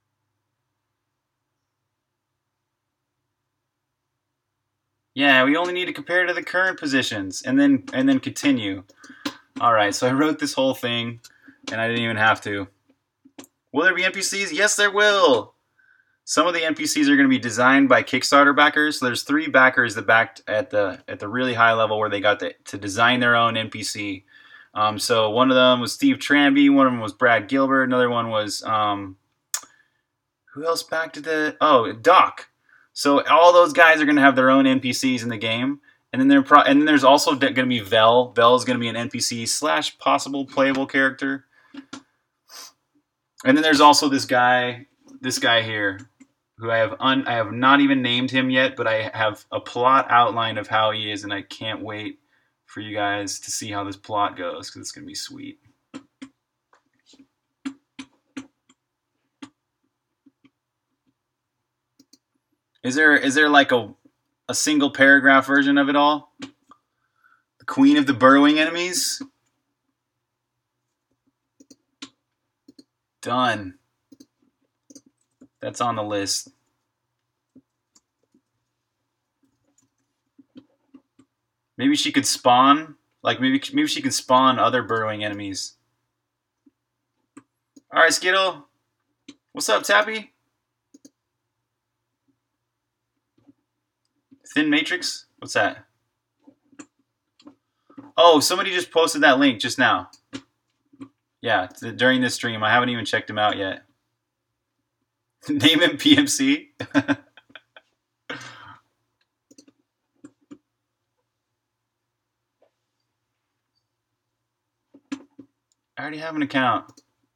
Yeah, we only need to compare to the current positions and then continue. All right, so I wrote this whole thing, and I didn't even have to. Will there be NPCs? Yes, there will. Some of the NPCs are going to be designed by Kickstarter backers. So there's 3 backers that backed at the really high level where they got to design their own NPC. So one of them was Steve Tranby. One of them was Brad Gilbert. Another one was who else backed at the? Oh, Doc. So all those guys are going to have their own NPCs in the game. And then there's also going to be Vel. Vel is going to be an NPC / possible playable character. And then there's also this guy here, who I have not even named him yet, but I have a plot outline of how he is, and I can't wait for you guys to see how this plot goes, because it's going to be sweet. Is there like a single paragraph version of it all? The Queen of the Burrowing Enemies? Done. That's on the list. Maybe she could spawn, like maybe she could spawn other burrowing enemies. All right, Skittle. What's up, Tappy? Thin Matrix? What's that? Oh, somebody just posted that link just now. Yeah, during this stream. I haven't even checked him out yet. Name him PMC? I already have an account.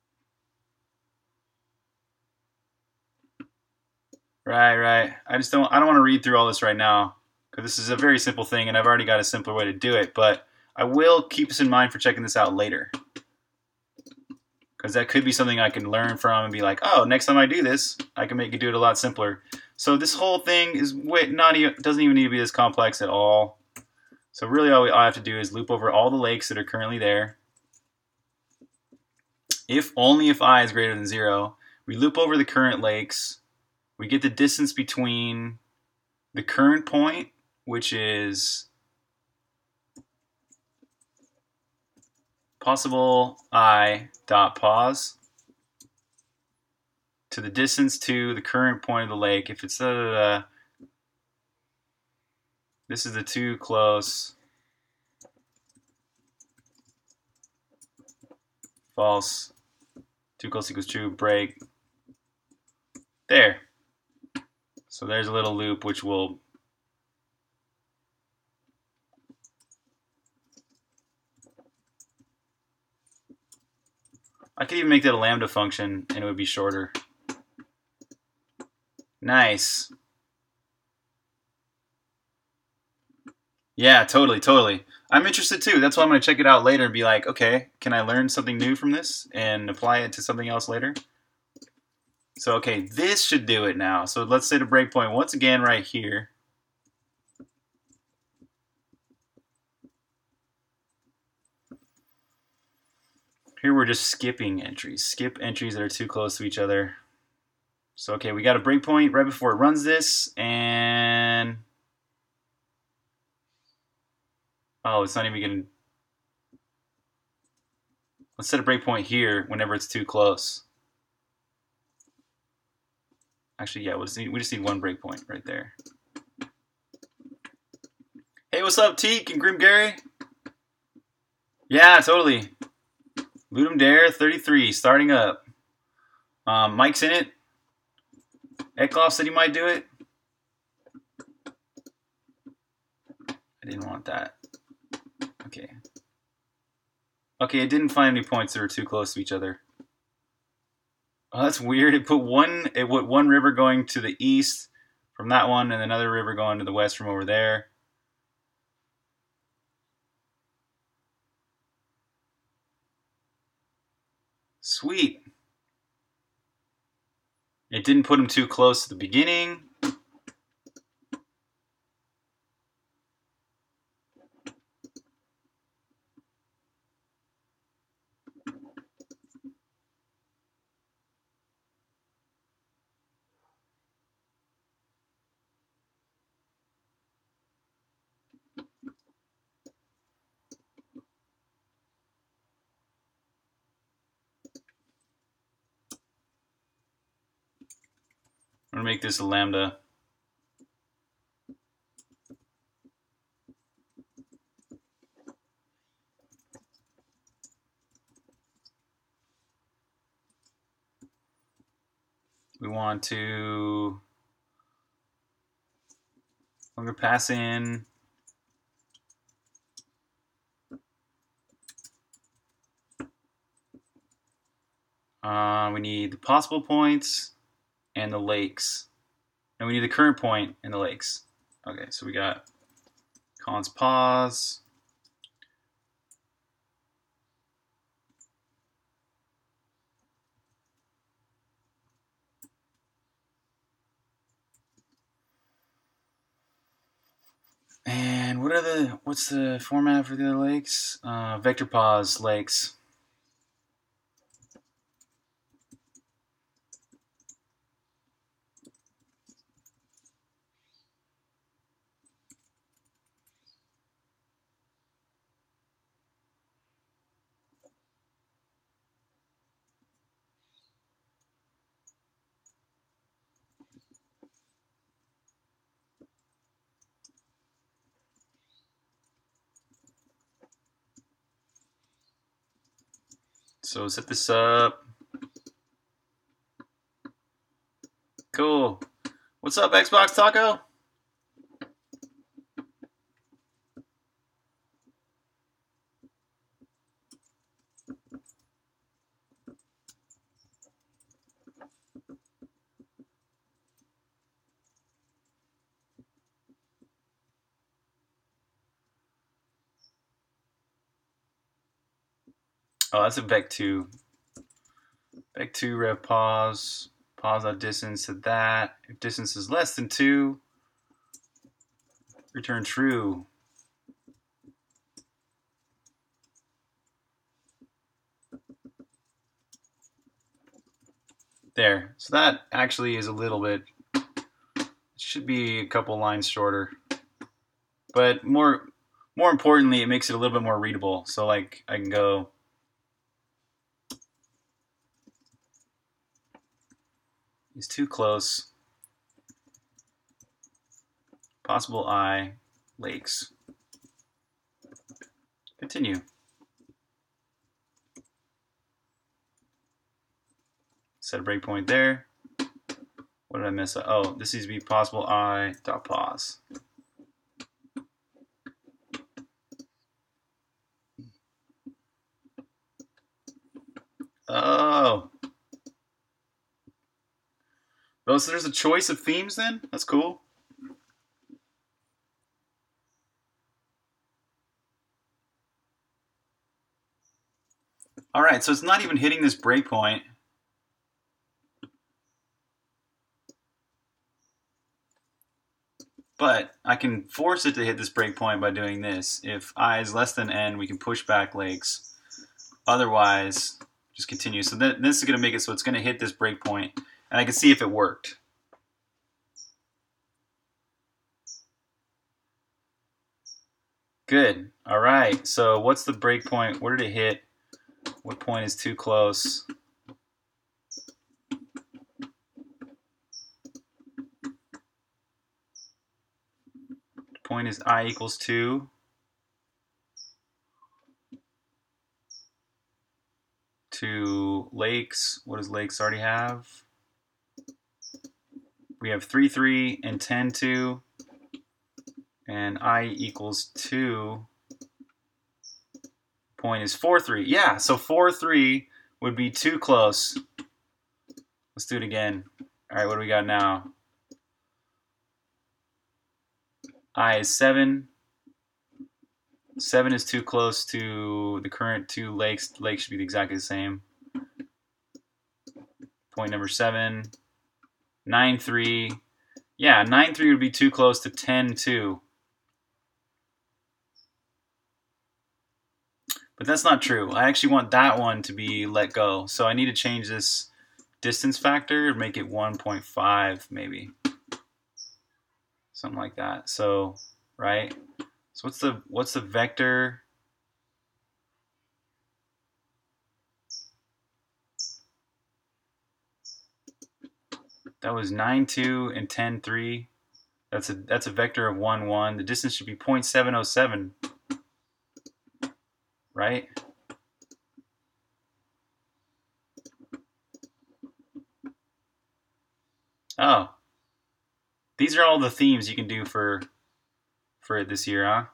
Right. I don't want to read through all this right now, because this is a very simple thing, and I've already got a simpler way to do it, but I will keep this in mind for checking this out later. Because that could be something I can learn from and be like, oh, next time I do this, I can make it do it a lot simpler. So this whole thing doesn't even need to be this complex at all. So really all I have to do is loop over all the lakes that are currently there. Only if I is greater than 0. We loop over the current lakes. We get the distance between the current point, which is possible I dot pause, to the distance to the current point of the lake. If it's this is the too close, false, too close equals true, break. There. So there's a little loop which will I could even make that a lambda function and it would be shorter. Nice. Yeah, totally. I'm interested too. That's why I'm going to check it out later and be like, okay, can I learn something new from this and apply it to something else later? So, okay, this should do it now. So let's set a breakpoint once again right here. Here we're just skipping entries. Skip entries that are too close to each other. So, okay, we got a breakpoint right before it runs this, and oh, it's not even going to. Let's set a breakpoint here whenever it's too close. Actually, yeah, we just need one breakpoint right there. Hey, what's up, Teak and Grim Gary? Yeah, totally. Ludum Dare 33 starting up. Mike's in it. Ekloff said he might do it. I didn't want that. Okay. Okay, it didn't find any points that were too close to each other. Oh, that's weird. It put one river going to the east from that one, and another river going to the west from over there. Sweet. It didn't put them too close to the beginning. I'm going to make this a lambda. We want to... I'm going to pass in... we need the possible points and the lakes. And we need the current point and the lakes. Okay, so we got cons pause. And what's the format for the other lakes? Vector pause lakes. So set this up. Cool. What's up, Xbox Taco? Oh, that's a Vec2. Vec2 rev pause. Pause on distance to that. If distance is less than 2, return true. There. So that actually is a little bit... It should be a couple lines shorter. But more importantly, it makes it a little bit more readable. So like I can go... He's too close. Possible I, lakes. Continue. Set a breakpoint there. What did I miss? Oh, this needs to be possible I dot pause. Oh. Oh, so there's a choice of themes then? That's cool. All right, so it's not even hitting this breakpoint. But I can force it to hit this breakpoint by doing this. If I is less than n, we can push back lakes. Otherwise, just continue. So this is going to make it so it's going to hit this breakpoint. And I can see if it worked. Good. All right. So what's the breakpoint? Where did it hit? What point is too close? Point is I equals 2. to lakes. What does lakes already have? We have 3, 3, and 10, 2. And I equals 2. Point is 4, 3. Yeah, so 4, 3 would be too close. Let's do it again. All right, what do we got now? I is 7. 7 is too close to the current 2 lakes. Lakes should be exactly the same. Point number 7. 9, 3. Yeah, 9, 3 would be too close to 10, 2. But that's not true. I actually want that one to be let go. So I need to change this distance factor and make it 1.5 maybe. Something like that. So, right? So what's the vector? That was 9, 2 and 10, 3. That's a vector of 1, 1. The distance should be 0.707. Right? Oh. These are all the themes you can do for it this year, huh?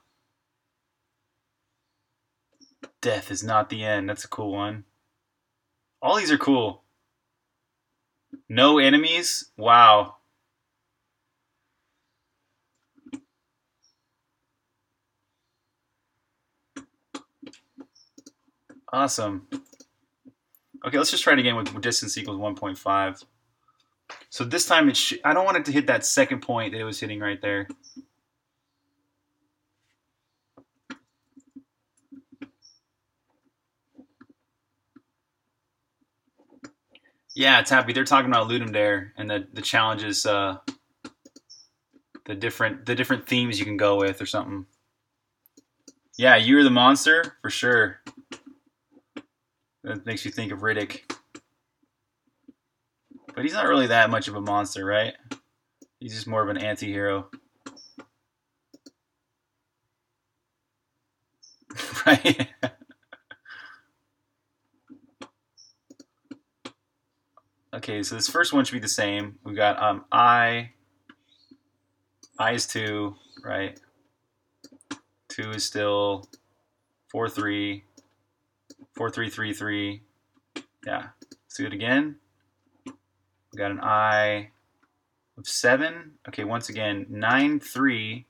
Death is not the end. That's a cool one. All these are cool. No enemies? Wow. Awesome. Okay, let's just try it again with distance equals 1.5. So this time I don't want it to hit that second point that it was hitting right there. Yeah, it's happy. They're talking about Ludum Dare and the challenges, the different themes you can go with or something. Yeah, You're the Monster for sure. That makes you think of Riddick. But he's not really that much of a monster, right? He's just more of an anti-hero. Right? Okay, so this first one should be the same. We got I is 2, right? 2 is still 4, 3. 4, 3, 3, 3. Yeah. Let's do it again. We got an I of 7. Okay, once again, 9, 3.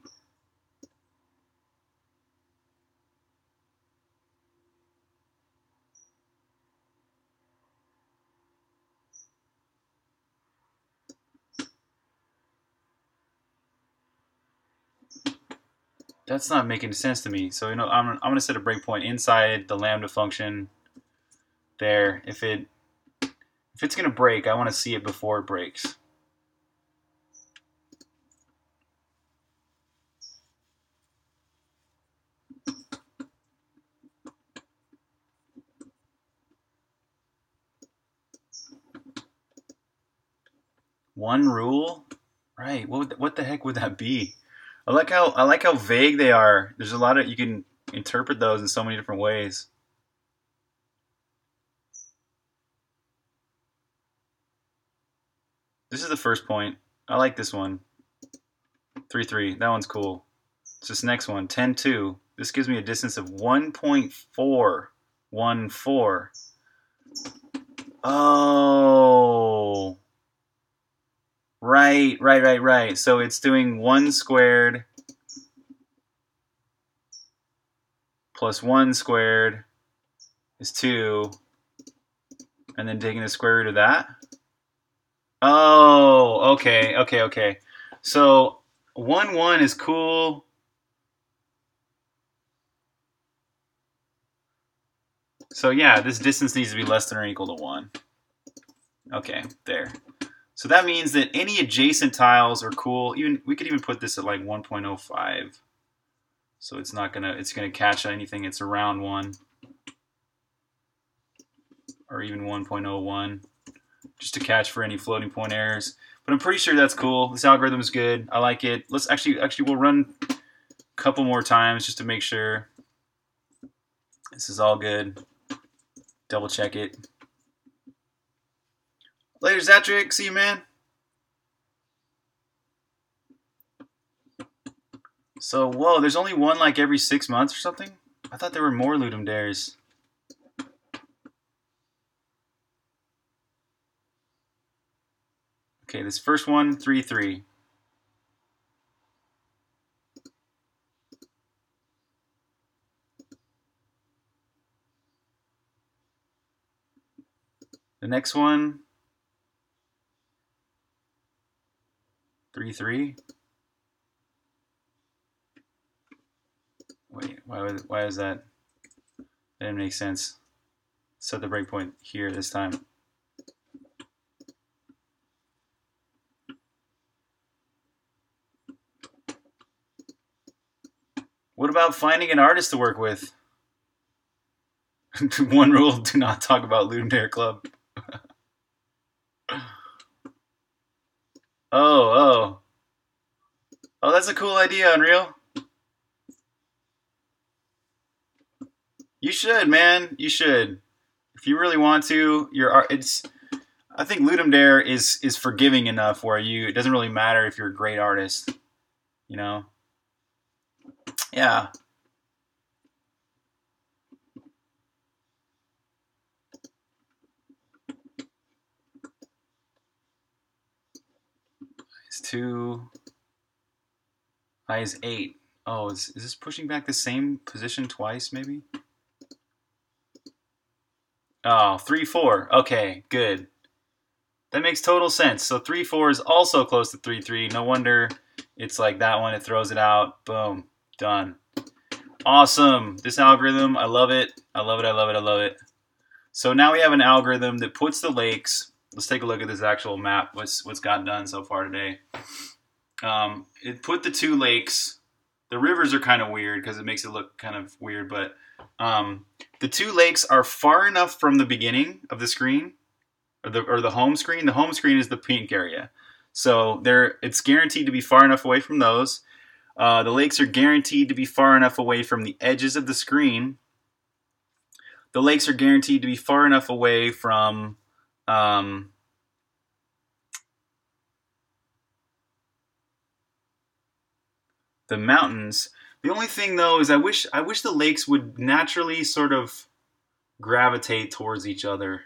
That's not making sense to me. So, I'm going to set a breakpoint inside the lambda function there. If it's going to break, I want to see it before it breaks. One rule? Right. What the heck would that be? I like how vague they are. There's a lot of, you can interpret those in so many different ways. This is the first point. I like this one. 3, 3. That one's cool. It's this next one. 10, 2. This gives me a distance of 1.414. Oh. Right. So it's doing 1 squared plus 1 squared is 2. And then taking the square root of that. Oh, okay. So 1, 1 is cool. So yeah, this distance needs to be less than or equal to 1. Okay, there. So that means that any adjacent tiles are cool. We could even put this at like 1.05. So it's gonna catch anything it's around 1. Or even 1.01. Just to catch for any floating point errors. But I'm pretty sure that's cool. This algorithm is good. I like it. Let's actually we'll run a couple more times just to make sure this is all good. double check it. Later, Zatric. See you, man. So, whoa, there's only one like every 6 months or something? I thought there were more Ludum Dares. Okay, this first one, 3-3. The next one, 3-3. Wait, why is that? That didn't make sense. Set the breakpoint here this time. What about finding an artist to work with? One rule, do not talk about Ludum Dare Club. Oh, that's a cool idea, Unreal. You should, man. You should. If you really want to, I think Ludum Dare is forgiving enough where it doesn't really matter if you're a great artist, you know? Yeah. It's 2. High is 8. Oh, is this pushing back the same position twice, maybe? Oh, 3-4. Okay, good. That makes total sense. So 3-4 is also close to 3-3. No wonder it's like that one. It throws it out. Boom. Done. Awesome. This algorithm, I love it. I love it. I love it. I love it. So now we have an algorithm that puts the lakes. Let's take a look at this actual map. What's gotten done so far today. It put the 2 lakes. The rivers are kind of weird because it makes it look kind of weird, but the 2 lakes are far enough from the beginning of the screen, or the home screen. The home screen is the pink area, so it's guaranteed to be far enough away from those. The lakes are guaranteed to be far enough away from the edges of the screen. The lakes are guaranteed to be far enough away from the mountains. The only thing, though, is I wish the lakes would naturally sort of gravitate towards each other.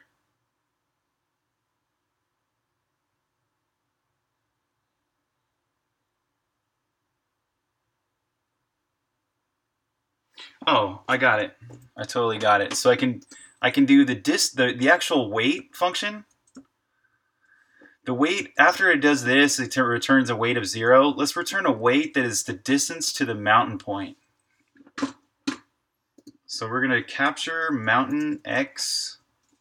Oh, I got it. I totally got it. So I can do the actual weight function. The weight, after it does this, it returns a weight of 0. Let's return a weight that is the distance to the mountain point. So we're going to capture mountain X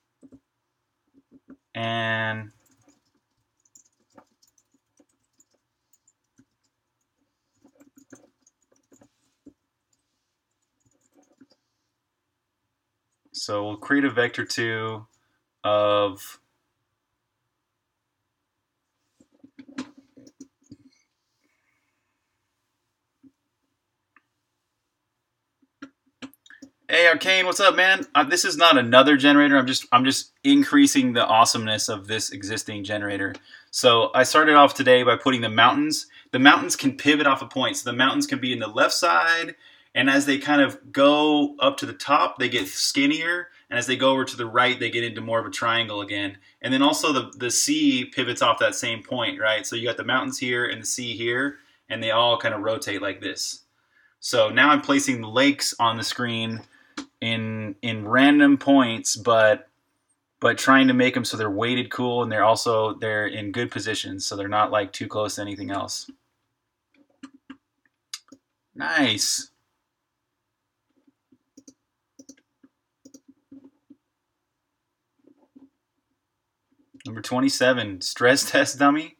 and so we'll create a vector 2 of Hey Arcane, what's up, man? This is not another generator. I'm just increasing the awesomeness of this existing generator. So I started off today by putting the mountains. The mountains can pivot off a point. So the mountains can be in the left side, and as they kind of go up to the top, they get skinnier, and as they go over to the right, they get into more of a triangle again. And then also the sea pivots off that same point, right? So you got the mountains here and the sea here, and they all kind of rotate like this. So now I'm placing the lakes on the screen in random points, but trying to make them so they're weighted cool, and they're in good positions, so they're not like too close to anything else. Nice. Number 27, stress test dummy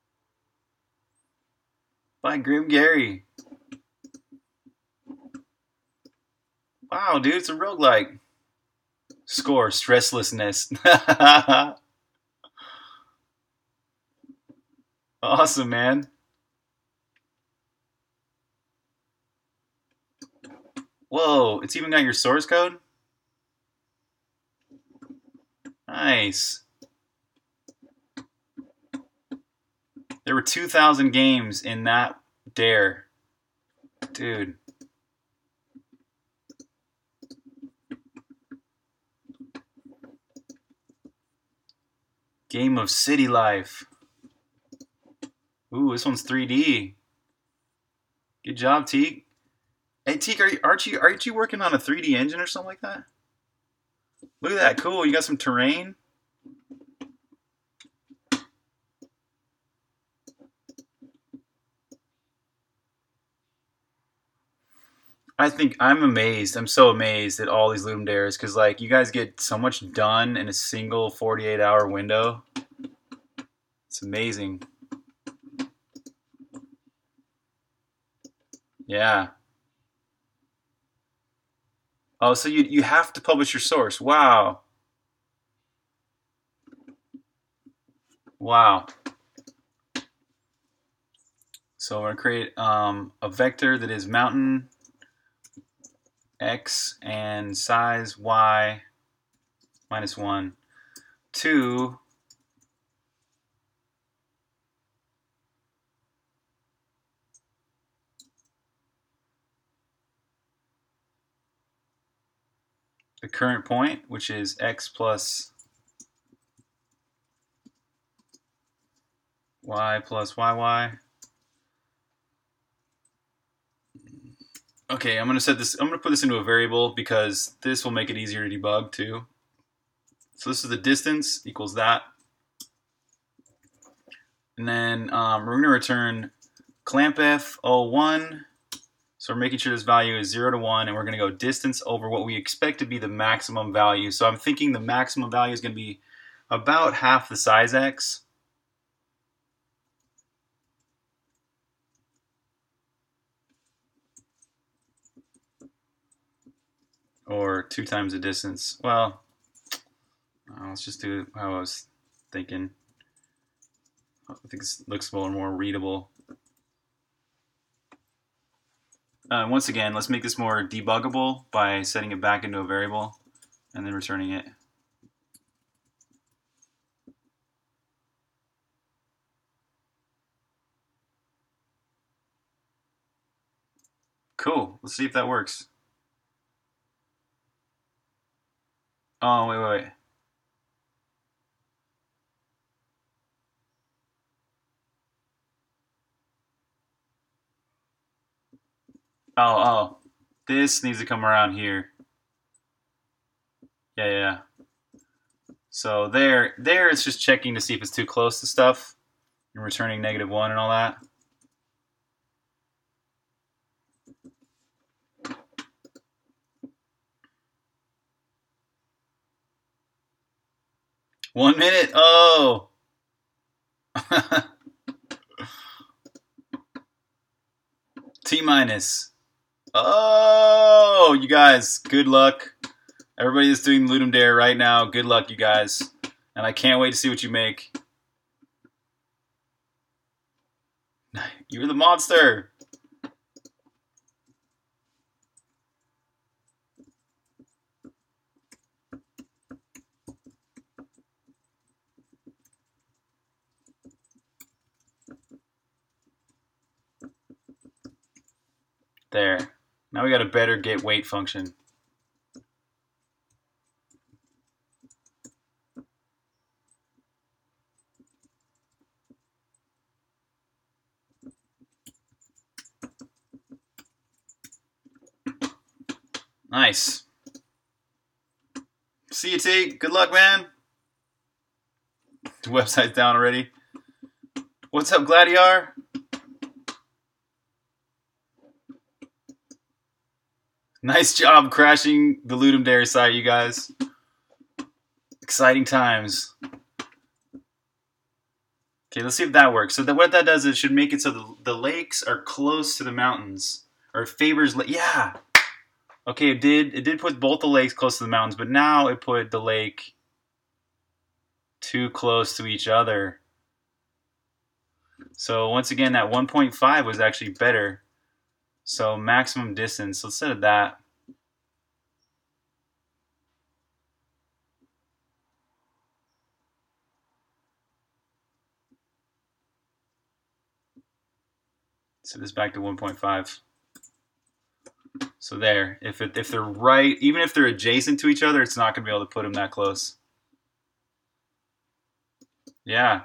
by Grim Gary. Wow, dude, it's a roguelike. Score, stresslessness. Awesome, man. Whoa, it's even got your source code? Nice. There were 2,000 games in that dare. Dude. Game of City Life. Ooh, this one's 3D. Good job, Teak. Hey, Teak, aren't you working on a 3D engine or something like that? Look at that, cool. You got some terrain. I think I'm amazed. I'm so amazed at all these Ludum Dares because, like, you guys get so much done in a single 48-hour window. It's amazing. Yeah. Oh, so you have to publish your source. Wow. Wow. So we're going to create a vector that is mountain x and size y -1 to the current point, which is x plus y plus yy. Okay, I'm gonna put this into a variable because this will make it easier to debug too. So this is the distance equals that. And then we're gonna return clampf01. So we're making sure this value is 0 to 1, and we're gonna go distance over what we expect to be the maximum value. So I'm thinking the maximum value is gonna be about half the size x. Or 2 times the distance. Well, let's just do how I was thinking. I think this looks a little more readable. Once again, let's make this more debuggable by setting it back into a variable and then returning it. Cool. Let's see if that works. Oh, wait. Oh. This needs to come around here. Yeah. So there it's just checking to see if it's too close to stuff and returning -1 and all that. One minute. Oh. T minus. Oh, you guys, good luck. Everybody that's doing Ludum Dare right now, good luck, you guys. And I can't wait to see what you make. You're the monster. There. Now we got a better get weight function. Nice. See you, T. Good luck, man. The website's down already. What's up, Gladiar? Nice job crashing the Ludum Dare site, you guys. Exciting times. Okay, let's see if that works. So what that does is it should make it so the lakes are close to the mountains. Or favors, yeah. Okay, it did put both the lakes close to the mountains, but now it put the lake too close to each other. So once again, that 1.5 was actually better. So maximum distance, let's set it that. So this back to 1.5. So there, if they're right, even if they're adjacent to each other, it's not going to be able to put them that close. Yeah.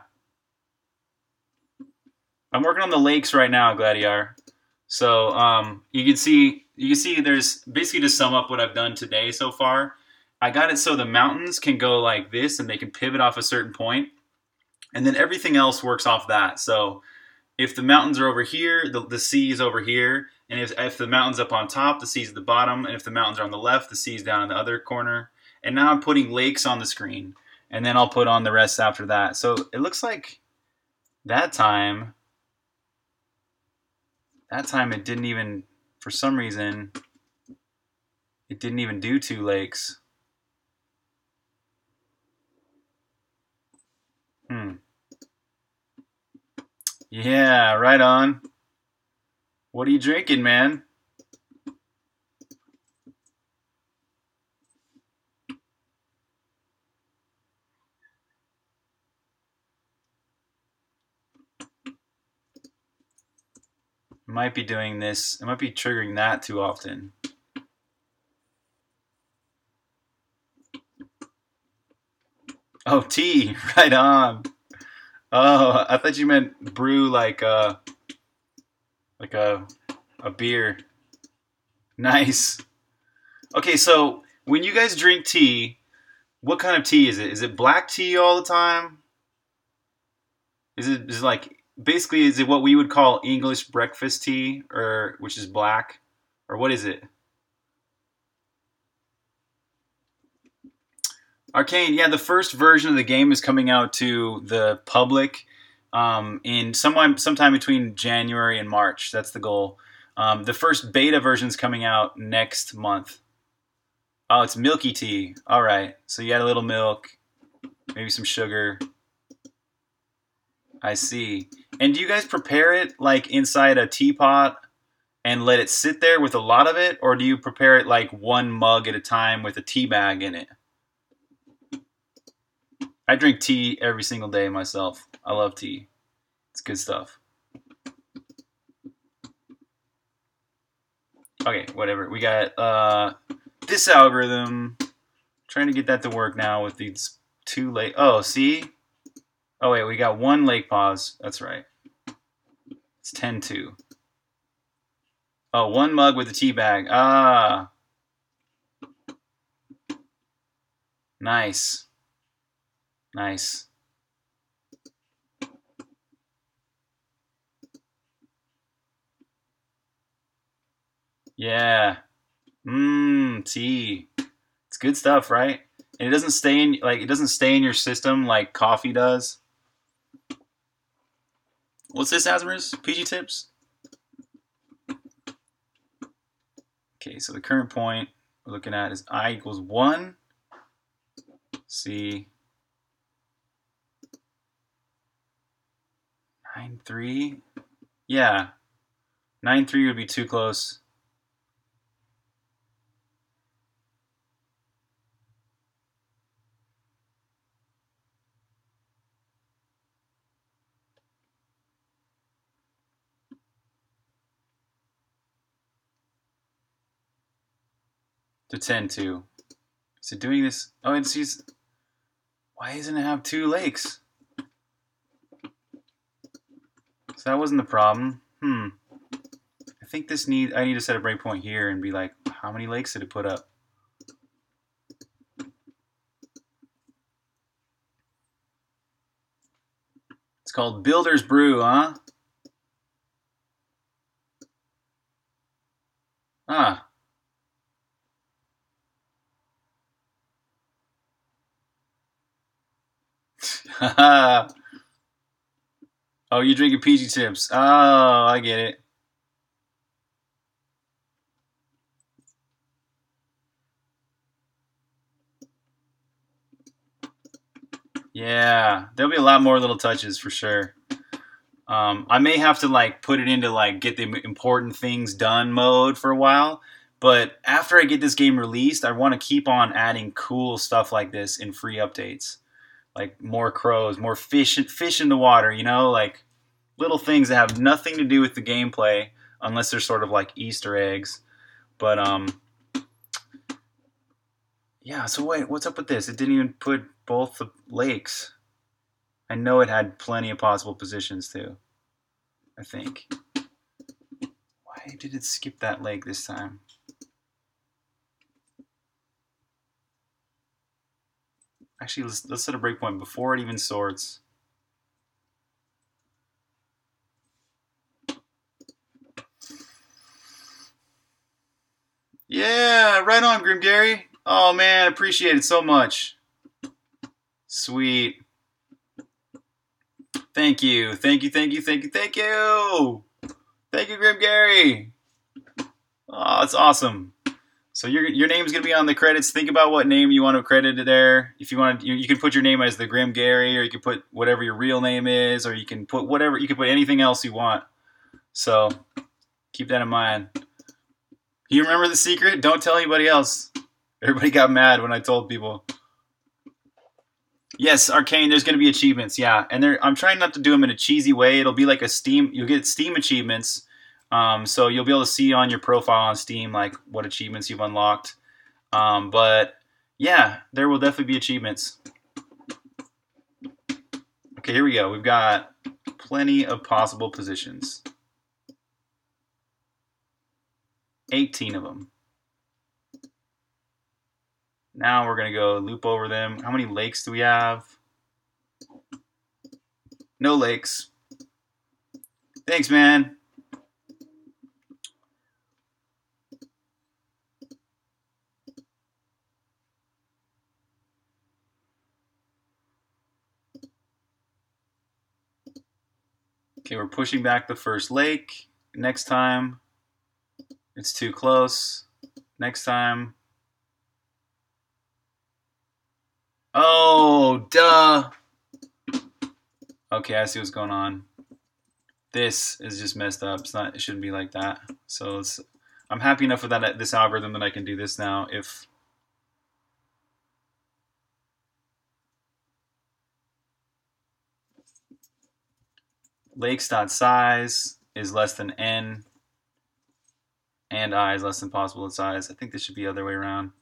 I'm working on the lakes right now, Gladiar. So you can see there's basically, to sum up what I've done today so far, I got it so the mountains can go like this and they can pivot off a certain point, and then everything else works off that. So if the mountains are over here, the sea is over here. And if the mountain's up on top, the sea's at the bottom. And if the mountains are on the left, the sea's down in the other corner. And now I'm putting lakes on the screen. And then I'll put on the rest after that. So it looks like that time it didn't even, for some reason, it didn't even do 2 lakes. Yeah, right on. What are you drinking, man? Might be doing this. It might be triggering that too often. Oh, tea. Right on. Oh, I thought you meant brew like a beer. Nice. Okay, so when you guys drink tea, what kind of tea is it? Is it black tea all the time? Is it like, basically, is it what we would call English breakfast tea, or which is black, or what is it? Arcane, yeah, the first version of the game is coming out to the public in sometime between January and March. That's the goal. The first beta version is coming out next month. Oh, it's milky tea. All right, so you add a little milk, maybe some sugar. I see. And do you guys prepare it like inside a teapot and let it sit there with a lot of it, or do you prepare it like 1 mug at a time with a tea bag in it? I drink tea every single day myself. I love tea. It's good stuff. Okay, whatever. We got this algorithm. Trying to get that to work now with these 2 lake. Oh, see? Oh, wait, we got 1 lake pause. That's right. It's 10-2. Oh, 1 mug with a tea bag. Ah. Nice. Nice. Yeah. Tea. It's good stuff, right? And it doesn't stay in your system like coffee does. What's this, Asmus? PG tips? Okay, so the current point we're looking at is I equals 1. C 9-3. Yeah. 9-3 would be too close. To 10-2. Is it doing this? Oh, it sees. Why doesn't it have 2 lakes? So that wasn't the problem. I think I need to set a breakpoint here and be like, how many lakes did it put up? It's called Builder's Brew, huh? Ah. Oh, you're drinking PG tips. Oh, I get it. Yeah, there'll be a lot more little touches for sure. I may have to like put it into like get the important things done mode for a while, but after I get this game released, I want to keep on adding cool stuff like this in free updates, like more crows, more fish in the water. You know, like little things that have nothing to do with the gameplay, unless they're sort of like Easter eggs. But yeah. So wait, what's up with this? It didn't even put both the lakes. I know it had plenty of possible positions too. I think. Why did it skip that lake this time? Actually, let's set a breakpoint before it even sorts. Yeah, right on, Grim Gary. Oh man, appreciate it so much. Sweet. Thank you, thank you, thank you, thank you, thank you. Thank you, Grim Gary. Oh, that's awesome. So your name's gonna be on the credits. Think about what name you want to credit it there. If you want, you can put your name as the Grim Gary, or you can put whatever your real name is, or you can put whatever. You can put anything else you want. So keep that in mind. You remember the secret? Don't tell anybody else. Everybody got mad when I told people. Yes, Arcane, there's going to be achievements, yeah. And I'm trying not to do them in a cheesy way. It'll be like a Steam, you'll get Steam achievements. So you'll be able to see on your profile on Steam like what achievements you've unlocked. But yeah, there will definitely be achievements. Okay, here we go. We've got plenty of possible positions. 18 of them. Now we're going to go loop over them. How many lakes do we have? No lakes. Thanks, man. Okay, we're pushing back the first lake. Next time, it's too close. Next time. Oh, duh. Okay, I see what's going on. This is just messed up. It shouldn't be like that. So I'm happy enough with this algorithm that I can do this now. If lakes.size is less than n and I is less than possible size. I think this should be the other way around.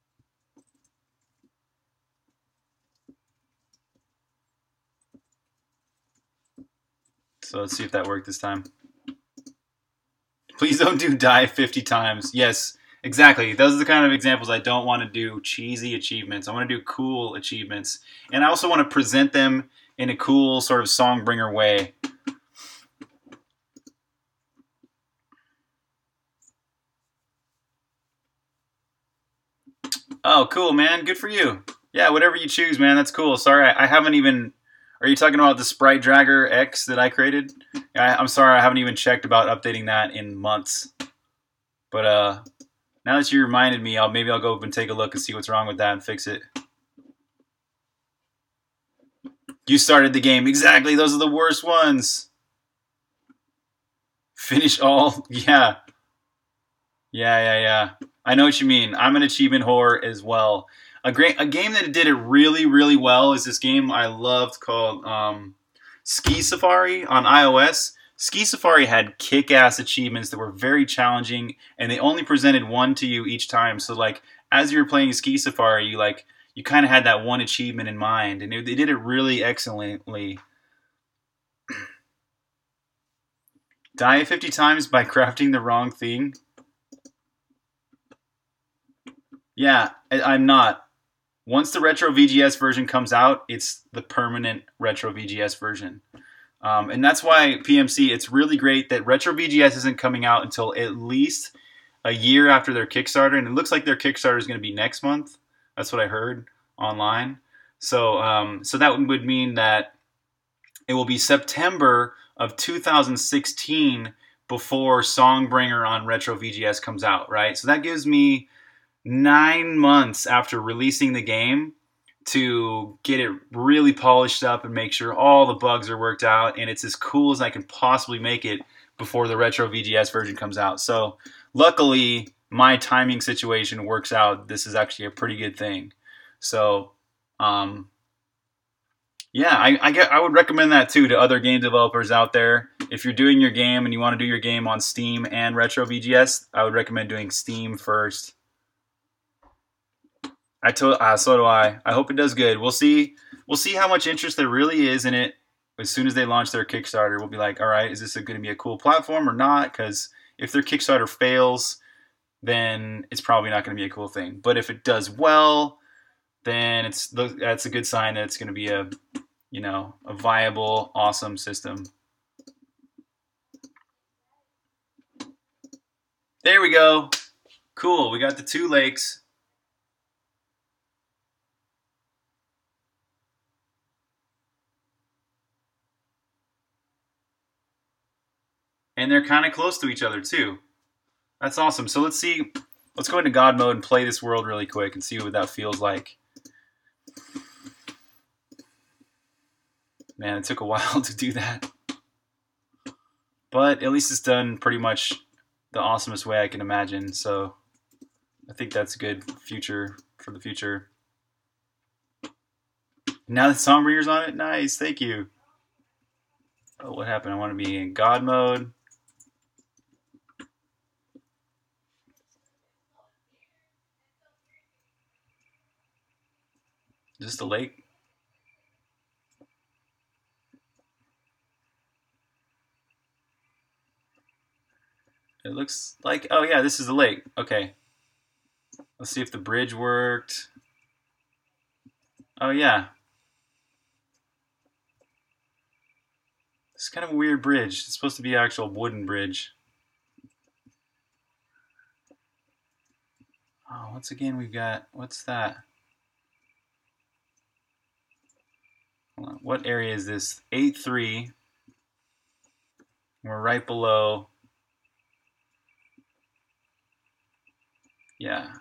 So let's see if that worked this time. Please don't do die 50 times. Yes, exactly. Those are the kind of examples I don't want to do cheesy achievements. I want to do cool achievements. And I also want to present them in a cool sort of Songbringer way. Oh, cool, man. Good for you. Yeah, whatever you choose, man. That's cool. Sorry, I haven't even... Are you talking about the Sprite Dragger X that I created? I'm sorry, I haven't even checked about updating that in months. But now that you reminded me, maybe I'll go up and take a look and see what's wrong with that and fix it. You started the game. Exactly, those are the worst ones. Finish all. Yeah. Yeah. I know what you mean. I'm an achievement whore as well. A game that did it really, really well is this game I loved called Ski Safari on iOS. Ski Safari had kick-ass achievements that were very challenging, and they only presented one to you each time. So, like, as you were playing Ski Safari, you kind of had that one achievement in mind, and they did it really excellently. Die 50 times by crafting the wrong thing? Yeah, I'm not. Once the Retro VGS version comes out, it's the permanent Retro VGS version. And that's why PMC, it's really great that Retro VGS isn't coming out until at least a year after their Kickstarter. And it looks like their Kickstarter is going to be next month. That's what I heard online. So, so that would mean that it will be September of 2016 before Songbringer on Retro VGS comes out, right? So that gives me 9 months after releasing the game to get it really polished up and make sure all the bugs are worked out and it's as cool as I can possibly make it before the Retro VGS version comes out. So luckily, my timing situation works out. This is actually a pretty good thing. So Yeah, I would recommend that too to other game developers out there. If you're doing your game and you want to do your game on Steam and Retro VGS, I would recommend doing Steam first. So do I. I hope it does good. We'll see. We'll see how much interest there really is in it as soon as they launch their Kickstarter. We'll be like, all right, is this going to be a cool platform or not? Because if their Kickstarter fails, then it's probably not going to be a cool thing. But if it does well, then that's a good sign that it's going to be a viable, awesome system. There we go. Cool. We got the 2 lakes. And they're kind of close to each other too. That's awesome. So let's see. Let's go into God mode and play this world really quick and see what that feels like. Man, it took a while to do that. But at least it's done pretty much the awesomest way I can imagine. So I think that's a good future for the future. Now that Sombreer's on it, nice. Thank you. Oh, what happened? I want to be in God mode. Is this the lake? It looks like, oh yeah, this is the lake. Okay. Let's see if the bridge worked. Oh yeah. It's kind of a weird bridge. It's supposed to be an actual wooden bridge. Oh, once again we've got, what's that? Hold on. What area is this? 8-3. We're right below. Yeah.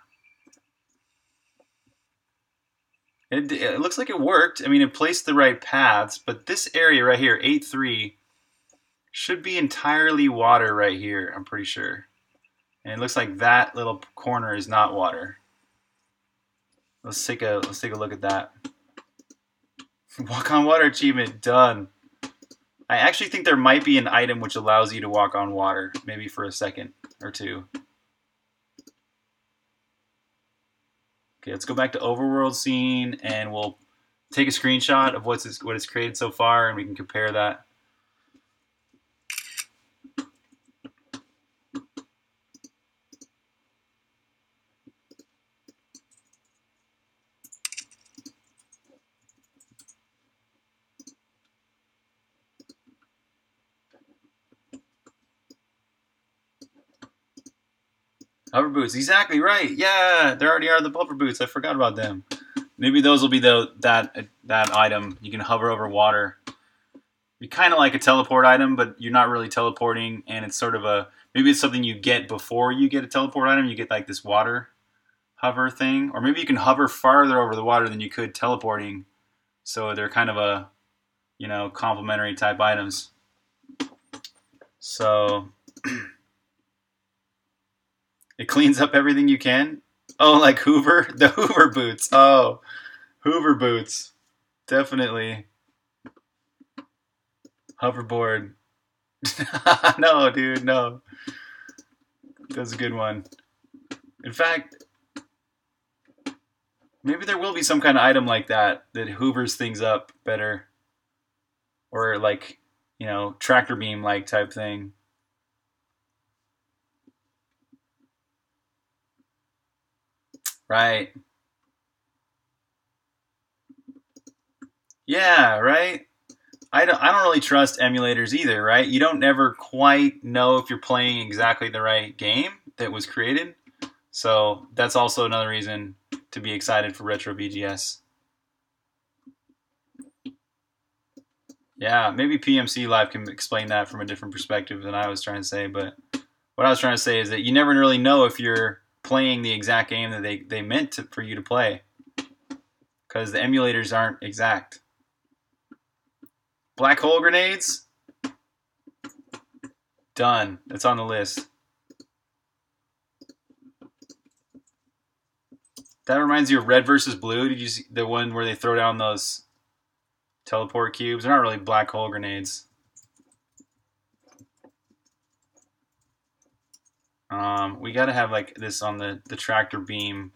It looks like it worked. I mean, it placed the right paths, but this area right here, 8-3, should be entirely water right here, I'm pretty sure. And it looks like that little corner is not water. Let's take a look at that. Walk on water achievement, done. I actually think there might be an item which allows you to walk on water, maybe for a second or two. Okay, let's go back to overworld scene and we'll take a screenshot of what it's created so far and we can compare that. Hover boots, exactly right. Yeah, there already are the hover boots. I forgot about them. Maybe those will be that item. You can hover over water. Be kind of like a teleport item, but you're not really teleporting, and it's sort of maybe it's something you get before you get a teleport item. You get like this water hover thing, or maybe you can hover farther over the water than you could teleporting. So they're kind of complementary type items. So it cleans up everything you can. Oh, like Hoover? The Hoover boots. Oh, Hoover boots. Definitely. Hoverboard. No, dude, no. That's a good one. In fact, maybe there will be some kind of item like that hoovers things up better. Or like, tractor beam like type thing. Right. Yeah, right? I don't really trust emulators either, right? You don't never quite know if you're playing exactly the right game that was created. So that's also another reason to be excited for Retro VGS. Yeah, maybe PMC Live can explain that from a different perspective than I was trying to say, but what I was trying to say is that you never really know if you're playing the exact game that they meant for you to play, because the emulators aren't exact. Black hole grenades? Done. It's on the list. That reminds you of Red versus Blue. Did you see the one where they throw down those teleport cubes. They're not really black hole grenades. We got to have like this on the tractor beam.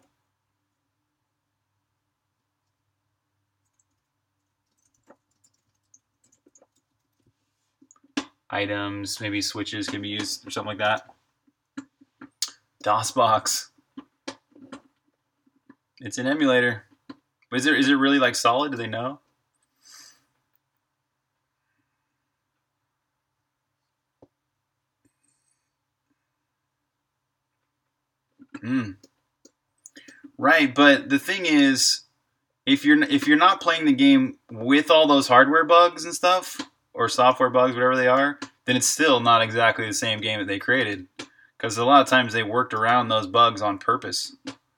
Items, maybe switches can be used or something like that. DOSBox. It's an emulator. But is it really like solid? Do they know? Right, but the thing is, if you're not playing the game with all those hardware bugs and stuff, or software bugs, whatever they are, then it's still not exactly the same game that they created. Because a lot of times they worked around those bugs on purpose.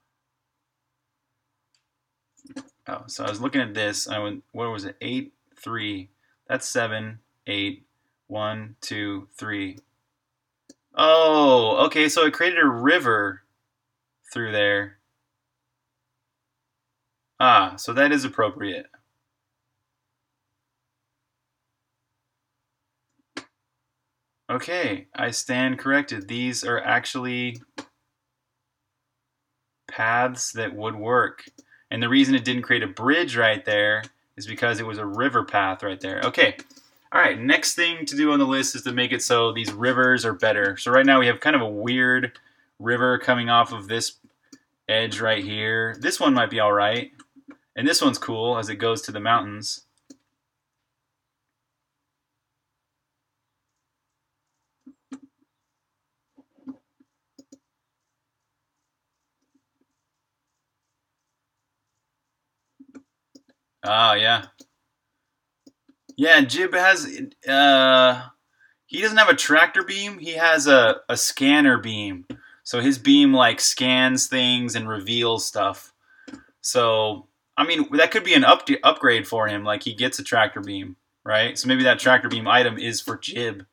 Oh, so I was looking at this. What was it? 8, 3. That's 7, 8, 1, 2, 3. Oh, okay. So it created a river through there. Ah, so that is appropriate. Okay, I stand corrected. These are actually paths that would work. And the reason it didn't create a bridge right there is because it was a river path right there. Okay, all right, next thing to do on the list is to make it so these rivers are better. So right now we have kind of a weird river coming off of this edge right here. This one might be all right. And this one's cool as it goes to the mountains. Ah, yeah. Yeah, Jib has, he doesn't have a tractor beam. He has a scanner beam. So his beam, like, scans things and reveals stuff. So, I mean, that could be an upgrade for him. Like, he gets a tractor beam, right? So maybe that tractor beam item is for Jib.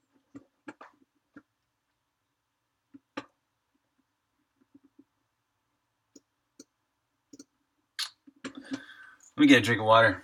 Let me get a drink of water.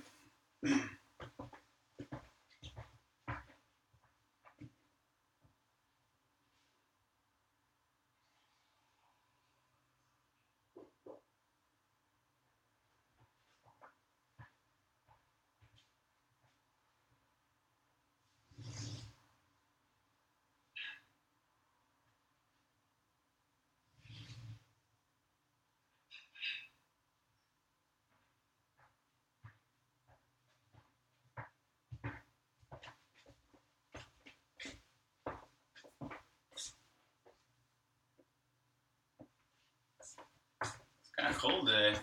It's kind of cold today.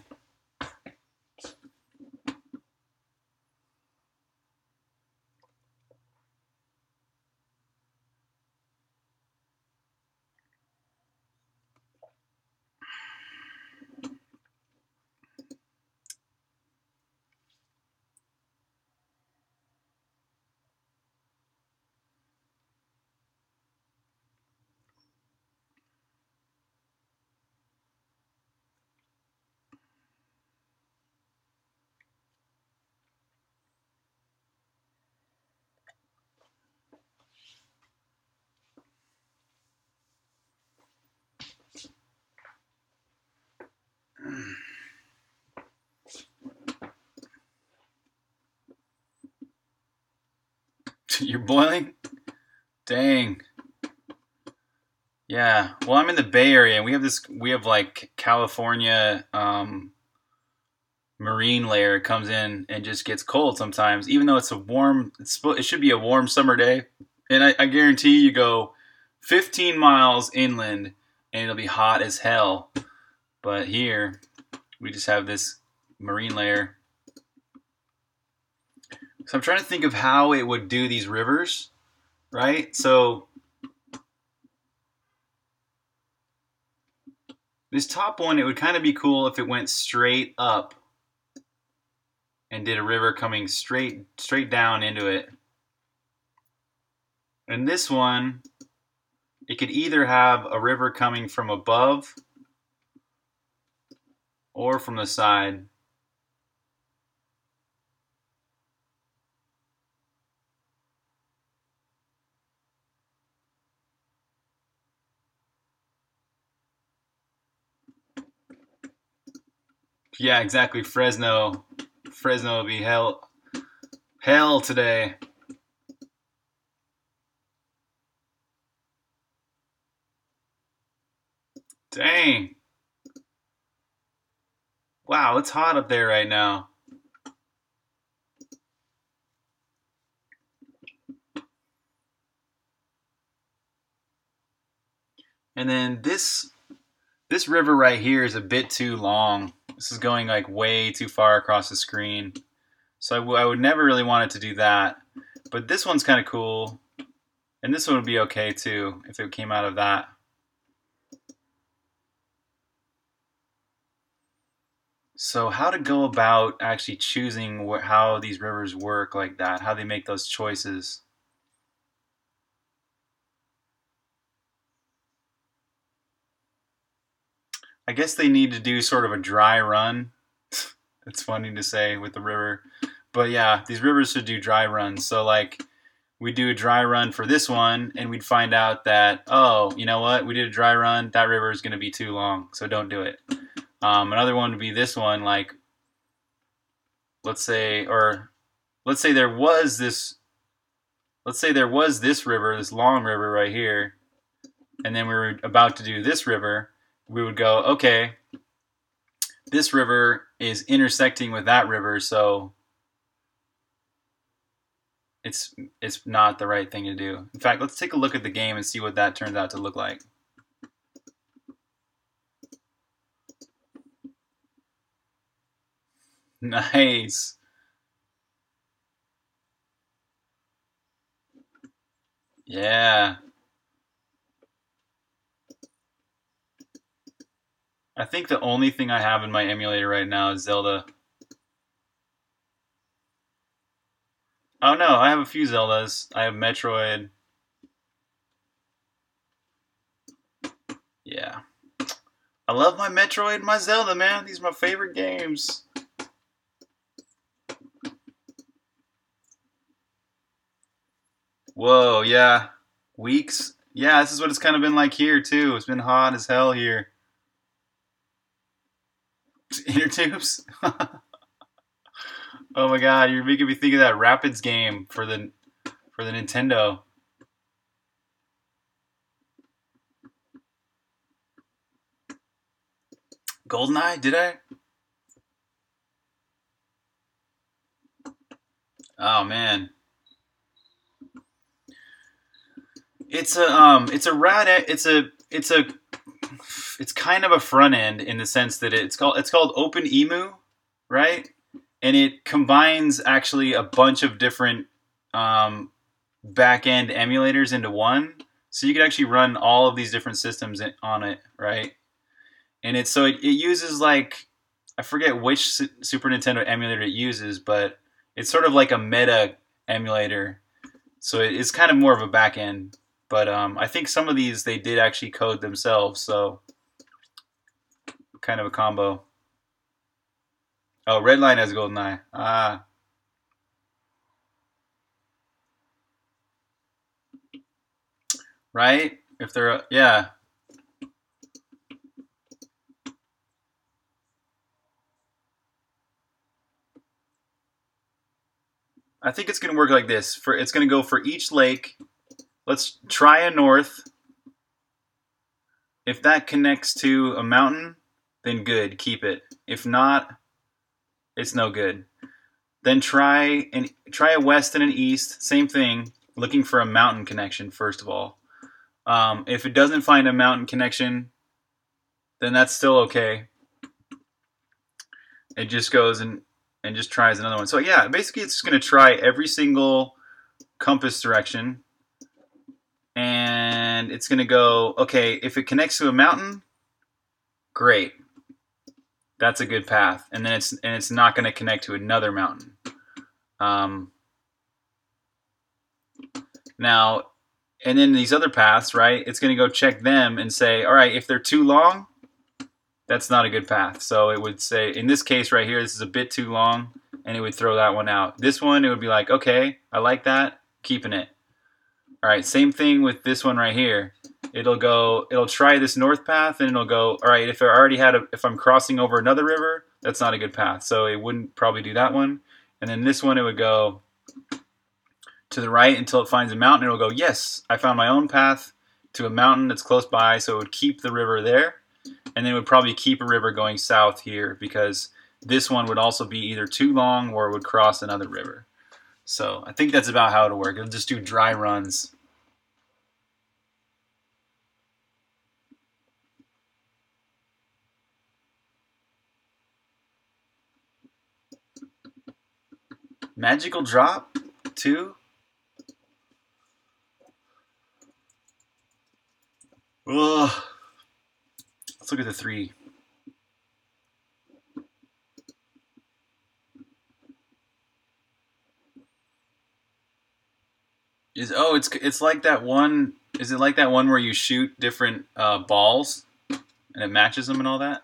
You're boiling? Dang. Yeah. Well, I'm in the Bay Area, and we have like California marine layer comes in and just gets cold sometimes, even though it should be a warm summer day. And I guarantee you go 15 miles inland and it'll be hot as hell. But here, we just have this marine layer. So I'm trying to think of how it would do these rivers, right? So this top one, it would kind of be cool if it went straight up and did a river coming straight down into it. And this one, it could either have a river coming from above or from the side. Yeah, exactly. Fresno will be hell today. Dang. Wow, it's hot up there right now. And then this river right here is a bit too long. This is going like way too far across the screen. So I would never really want it to do that. But this one's kind of cool. And this one would be okay too if it came out of that. So how to go about actually choosing how these rivers work like that, how they make those choices. I guess they need to do sort of a dry run. It's funny to say with the river. But yeah, these rivers should do dry runs. So like we do a dry run for this one and we'd find out that, oh, you know what? We did a dry run. That river is going to be too long, so don't do it. Another one would be this one, like let's say there was this river, this long river right here, and then we were about to do this river. We would go, okay, this river is intersecting with that river, so it's not the right thing to do. In fact, let's take a look at the game and see what that turns out to look like. Nice. Yeah. I think the only thing I have in my emulator right now is Zelda. Oh no, I have a few Zeldas. I have Metroid. Yeah. I love my Metroid and my Zelda, man. These are my favorite games. Whoa, yeah. Weeks? Yeah, this is what it's kind of been like here, too. It's been hot as hell here. Inner tubes? Oh my god, you're making me think of that Rapids game for the Nintendo. GoldenEye? Did I? Oh man. It's kind of a front end in the sense that it's called OpenEmu, right? And it combines actually a bunch of different back end emulators into one, so you can actually run all of these different systems on it, right? And it uses like, I forget which Super Nintendo emulator it uses, but it's sort of like a meta emulator, so it's kind of more of a back end. But I think some of these they did actually code themselves, so kind of a combo. Oh, Redline has GoldenEye. Ah. Right? If they're, yeah. I think it's going to work like this. It's going to go for each lake. Let's try a north. If that connects to a mountain, then good, keep it. If not, it's no good. Then try a west and an east, same thing, looking for a mountain connection first of all. If it doesn't find a mountain connection, then that's still okay. It just goes and just tries another one. So yeah, basically it's just going to try every single compass direction, and it's going to go, okay, if it connects to a mountain, great. That's a good path. And then it's not going to connect to another mountain. Now, and then these other paths, right? It's going to go check them and say, all right, if they're too long, that's not a good path. So it would say, in this case right here, this is a bit too long, and it would throw that one out. This one, it would be like, okay, I like that, keeping it. All right, same thing with this one right here. It'll try this north path, and it'll go, all right, if I'm crossing over another river, That's not a good path. So it wouldn't probably do that one. And then this one, it would go to the right until it finds a mountain. It'll go, yes, I found my own path to a mountain that's close by. So it would keep the river there. And then it would probably keep a river going south here because this one would also be either too long or it would cross another river. So I think that's about how it'll work. It'll just do dry runs. Magical drop? 2? Ugh. Let's look at the 3. It's like that one. Is it like that one where you shoot different balls and it matches them and all that?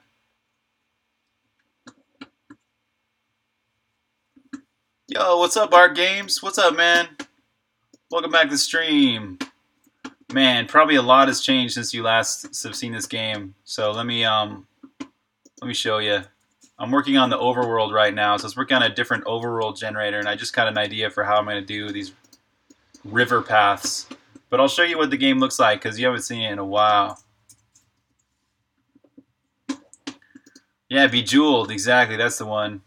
Yo, what's up, Art Games? What's up, man? Welcome back to the stream. Man, probably a lot has changed since you last have seen this game. So let me show you. I'm working on the overworld right now, so I was working on a different overworld generator, and I just got an idea for how I'm going to do these river paths. But I'll show you what the game looks like because you haven't seen it in a while. Yeah, Bejeweled, exactly. That's the one.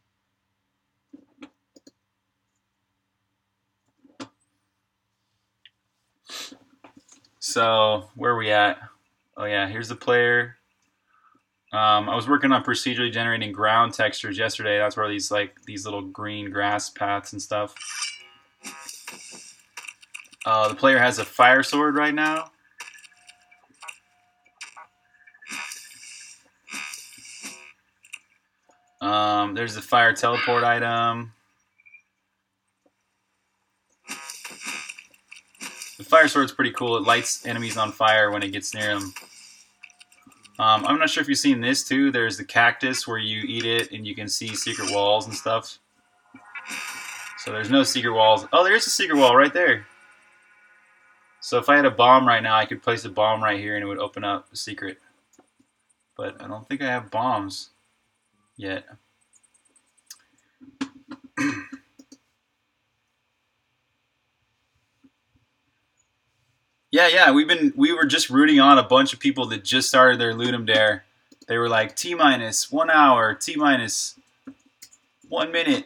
So where are we at? Oh yeah, here's the player. I was working on procedurally generating ground textures yesterday. That's where these little green grass paths and stuff. The player has a fire sword right now. There's the fire teleport item. The fire sword's pretty cool. It lights enemies on fire when it gets near them. I'm not sure if you've seen this too. There's the cactus where you eat it and you can see secret walls and stuff. So there's no secret walls. Oh, there is a secret wall right there. So if I had a bomb right now, I could place a bomb right here and it would open up a secret. But I don't think I have bombs yet. Yeah. We were just rooting on a bunch of people that just started their Ludum Dare. They were like T-minus 1 hour, T-minus 1 minute.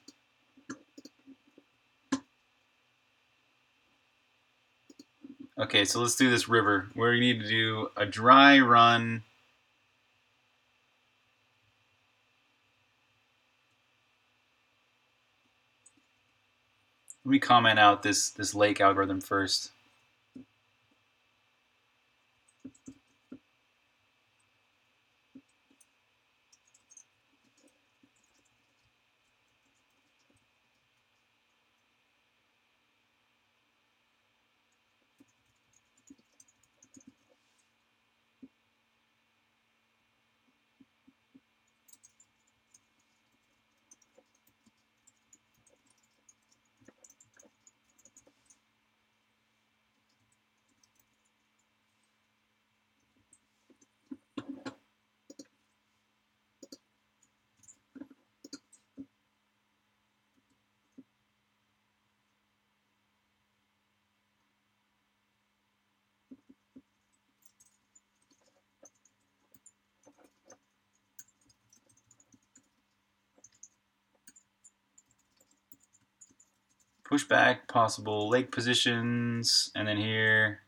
Okay, so let's do this river. We need to do a dry run. Let me comment out this lake algorithm first. Push back possible lake positions, and then here.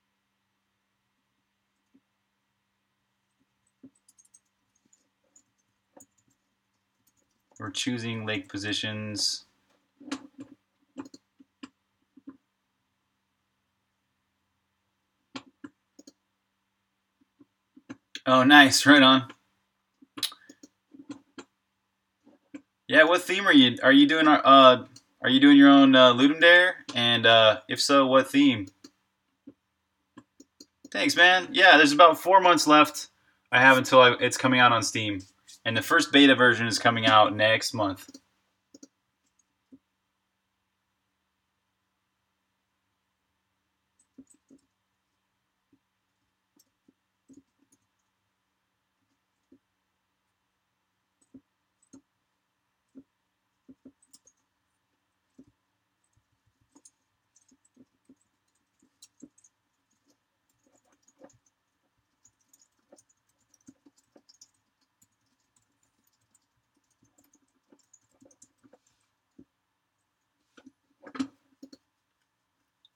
We're choosing lake positions. Oh, nice. Right on. Yeah, what theme are you? Are you doing your own Ludum Dare? And if so, what theme? Thanks, man. Yeah, there's about 4 months left. I have until it's coming out on Steam, and the first beta version is coming out next month.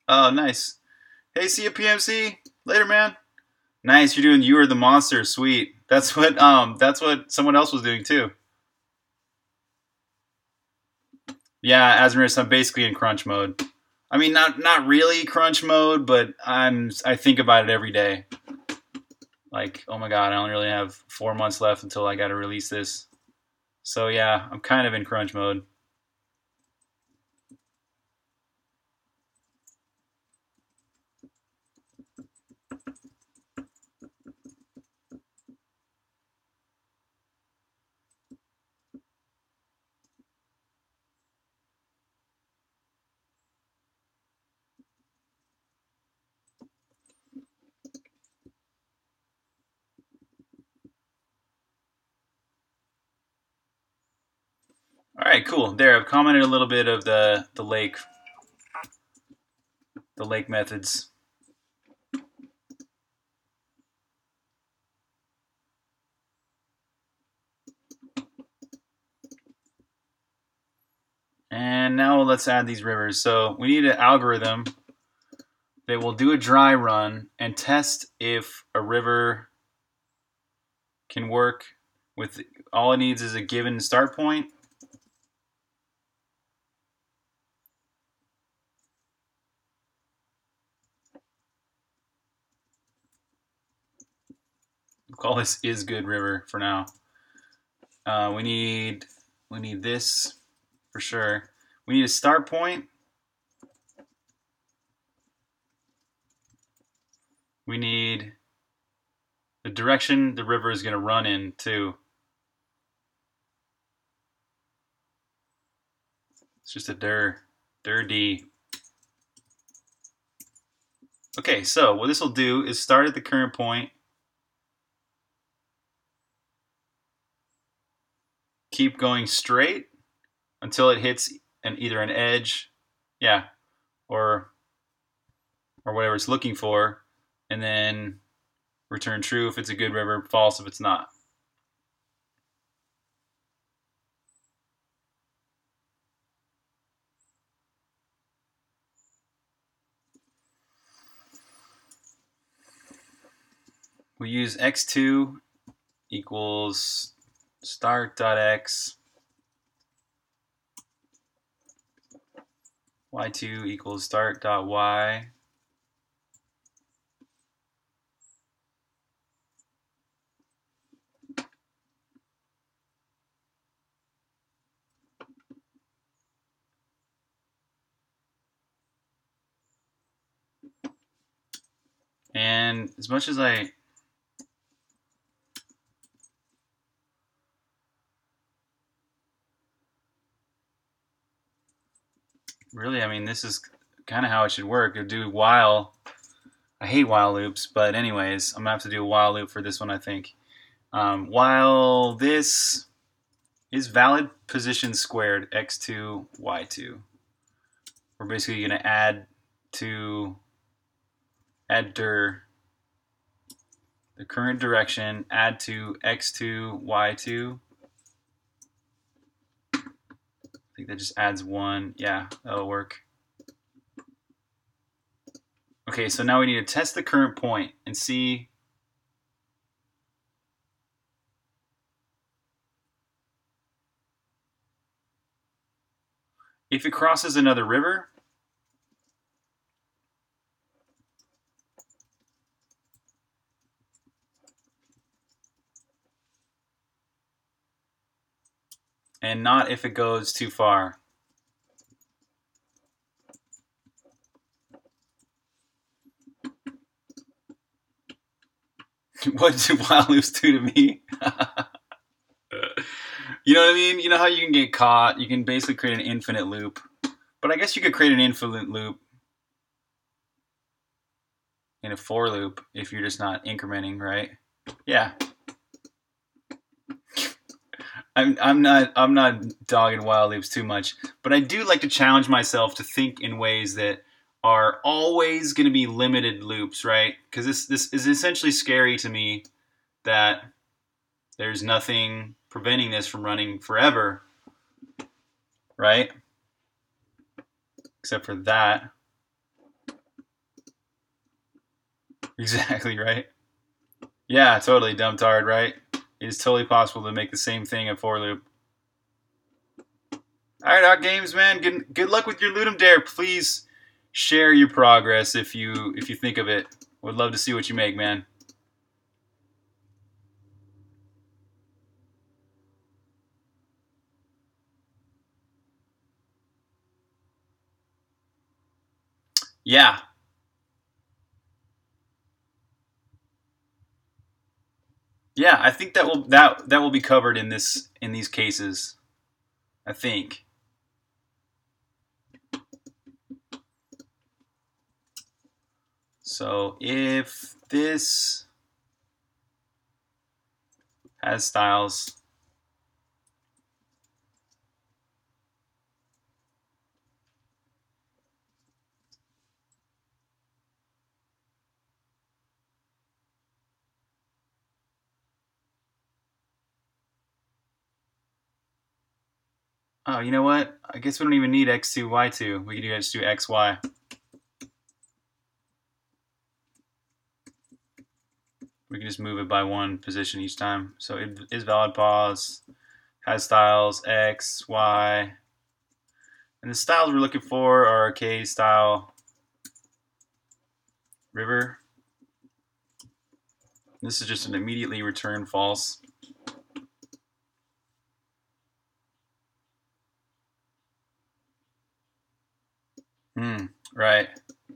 Oh, nice. Hey, see you, PMC. Later, man. Nice. You're doing You Are the Monster. Sweet. That's what someone else was doing too. Yeah, Asmris, I'm basically in crunch mode. I mean, not really crunch mode, but I think about it every day. Like, oh my god, I only really have 4 months left until I got to release this. So yeah, I'm kind of in crunch mode. All right, cool. There, I've commented a little bit of the lake methods. And now let's add these rivers. So we need an algorithm that will do a dry run and test if a river can work with, all it needs is a given start point. We'll call this is good river for now. We need this for sure. We need a start point. We need the direction the river is going to run in too. It's just a dir D. Okay, so what this will do is start at the current point, keep going straight until it hits either an edge, yeah, or whatever it's looking for, and then return true if it's a good river, false if it's not. We use x2 equals start.x, y2 equals start.y, and as much as I really, I mean, this is kind of how it should work. It'll do while. I hate while loops, but anyways, I'm gonna have to do a while loop for this one, I think. While this is valid position squared, x2, y2. We're basically gonna add dir the current direction, add to x2, y2. I think that just adds 1. Yeah, that'll work. Okay, so now we need to test the current point and see if it crosses another river. And not if it goes too far. What do while loops do to me? You know what I mean? You know how you can get caught? You can basically create an infinite loop. But I guess you could create an infinite loop in a for loop if you're just not incrementing, right? Yeah. I'm not dogging while loops too much, but I do like to challenge myself to think in ways that are always going to be limited loops, right? Because this is essentially scary to me that there's nothing preventing this from running forever, right? Except for that. Exactly, right? Yeah, totally, dumbtard, right? It is totally possible to make the same thing in for loop. All right, Out Games, man. Good luck with your Ludum Dare. Please share your progress if you think of it. Would love to see what you make, man. Yeah. Yeah, I think that will be covered in these cases. I think. So if this has styles, oh, you know what? I guess we don't even need x2, y2. We can just do x, y. We can just move it by one position each time. So it is valid pause, has styles x, y, and the styles we're looking for are K style river. This is just an immediately return false. Right.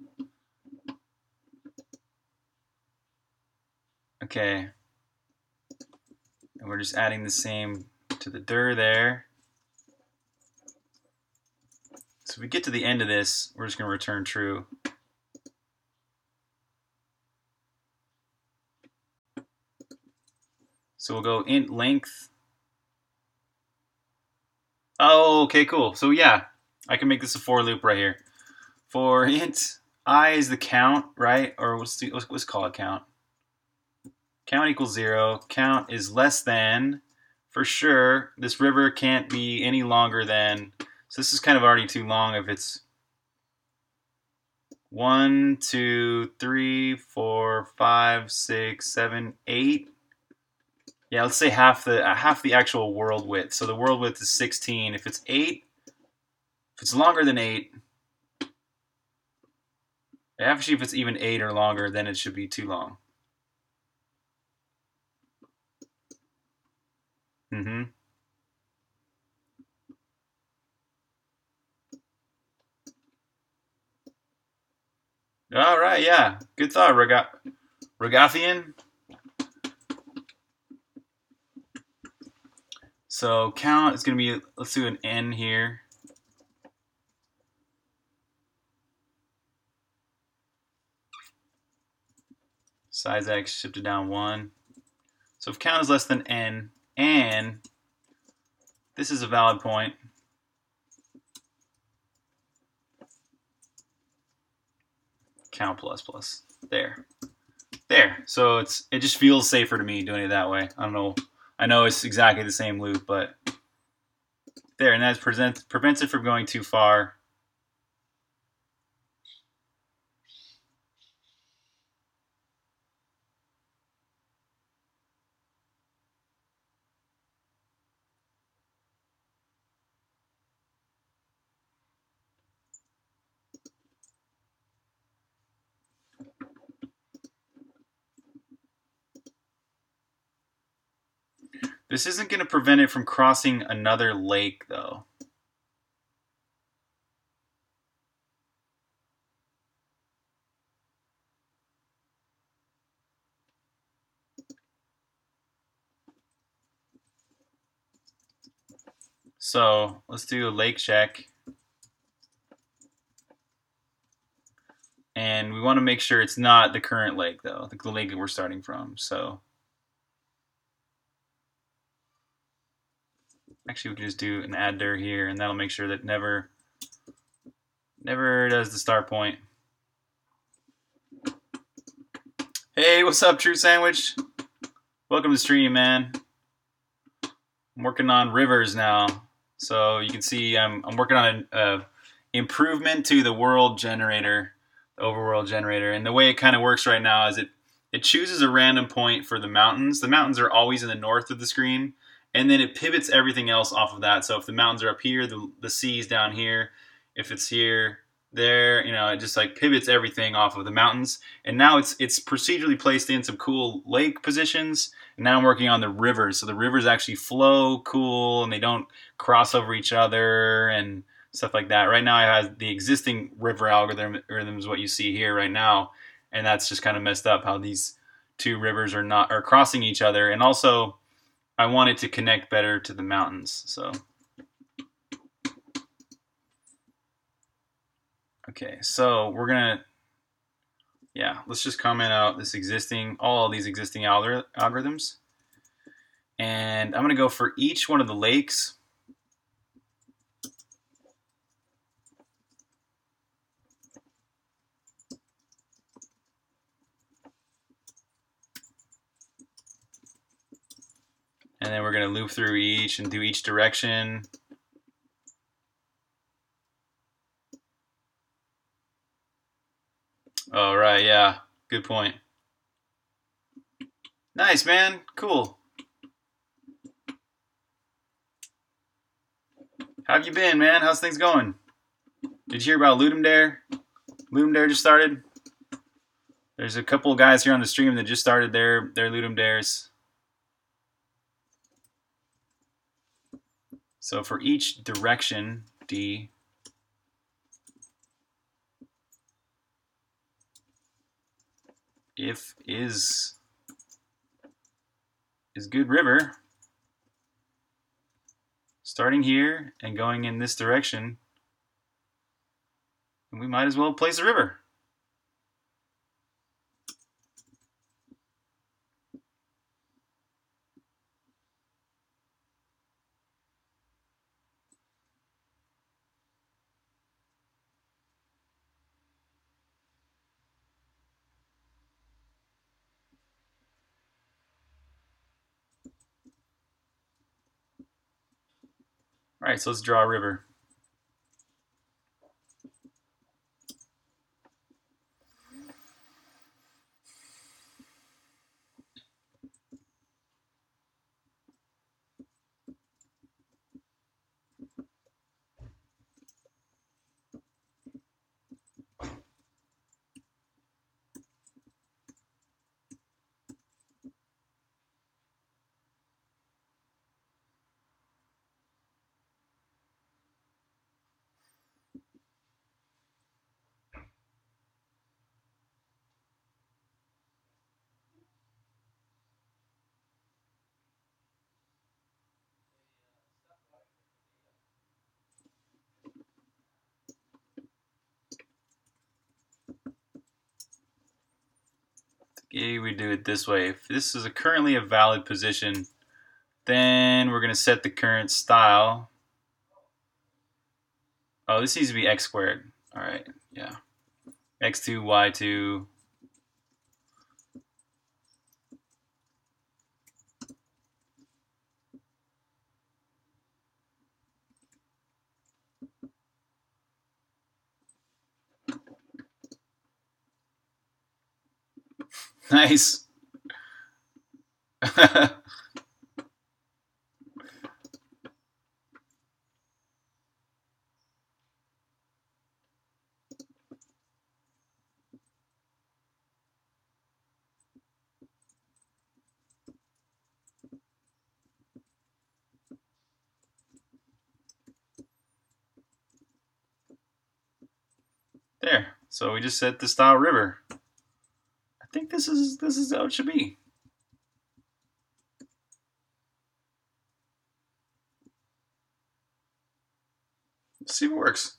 Okay. And we're just adding the same to the dir there. So if we get to the end of this, we're just going to return true. So we'll go int length. Oh, okay, cool. So yeah, I can make this a for loop right here. For int I is the count, right? Or let's call it count. Count equals 0. Count is less than, for sure, this river can't be any longer than, so this is kind of already too long if it's 1, 2, 3, 4, 5, 6, 7, 8. Yeah, let's say half the actual world width. So the world width is 16. If it's 8, if it's longer than 8, actually if it's even 8 or longer, then it should be too long. Mm-hmm. All right, yeah. Good thought, Rogathian. So count is going to be, let's do an n here. Size x shifted down 1. So if count is less than n, and this is a valid point, count plus plus. There. So it just feels safer to me doing it that way. I don't know. I know it's exactly the same loop, but there, and that prevents it from going too far. This isn't going to prevent it from crossing another lake, though. So let's do a lake check. And we want to make sure it's not the current lake, though, the lake that we're starting from. So actually, we can just do an add dir here, and that'll make sure that never does the start point. Hey, what's up, True Sandwich? Welcome to the stream, man. I'm working on rivers now. So you can see I'm working on an improvement to the world generator overworld generator. And the way it kind of works right now is it chooses a random point for the mountains. The mountains are always in the north of the screen, and then it pivots everything else off of that. So if the mountains are up here, the sea's down here. If it's here, there, it just like pivots everything off of the mountains. And now it's procedurally placed in some cool lake positions. And now I'm working on the rivers. So the rivers actually flow cool and they don't cross over each other and stuff like that. Right now I have the existing river algorithm is what you see here right now. And that's just kind of messed up how these two rivers are crossing each other. And also I want it to connect better to the mountains. So okay, so we're gonna, let's just comment out all of these existing algorithms. And I'm gonna go for each one of the lakes. And then we're gonna loop through each and do each direction. All right, yeah, good point. Nice, man, cool. How have you been, man? How's things going? Did you hear about Ludum Dare? Ludum Dare just started. There's a couple of guys here on the stream that just started their Ludum Dares. So for each direction, D, if is good river, starting here and going in this direction, we might as well place a river. All right, so let's draw a river. Okay, we do it this way. If this is currently a valid position, then we're going to set the current style. Oh, this needs to be x squared. All right, yeah. x2, y2. Nice. There. So we just set the style river. I think this is how it should be. Let's see if it works.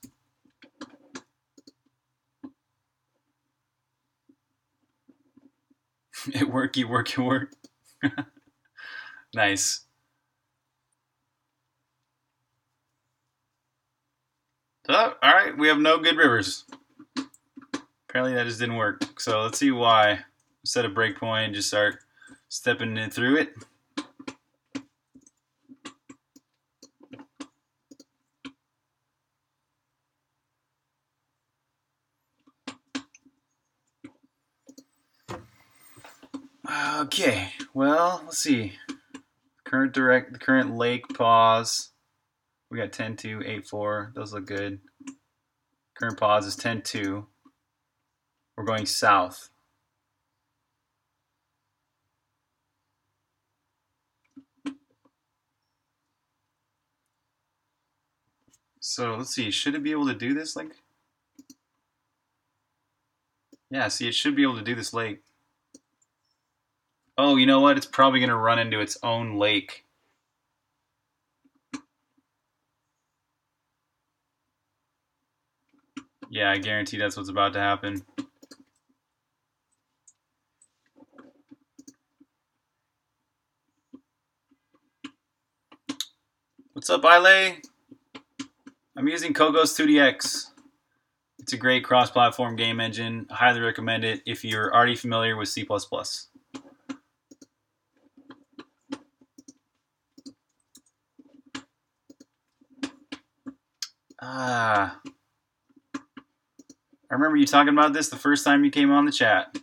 It work. Nice. So, all right, we have no good rivers. Apparently that just didn't work. So let's see why. Set a breakpoint, just start stepping in through it. Okay, well, let's see. The current lake pause. We got 10-2, 8-4. Those look good. Current pause is 10-2. We're going south. So let's see. Should it be able to do this? Like, yeah. See, it should be able to do this lake. Oh, you know what? It's probably going to run into its own lake. Yeah, I guarantee that's what's about to happen. What's up, Ile? I'm using Cocos 2DX. It's a great cross-platform game engine. I highly recommend it if you're already familiar with C++. I remember you talking about this the first time you came on the chat.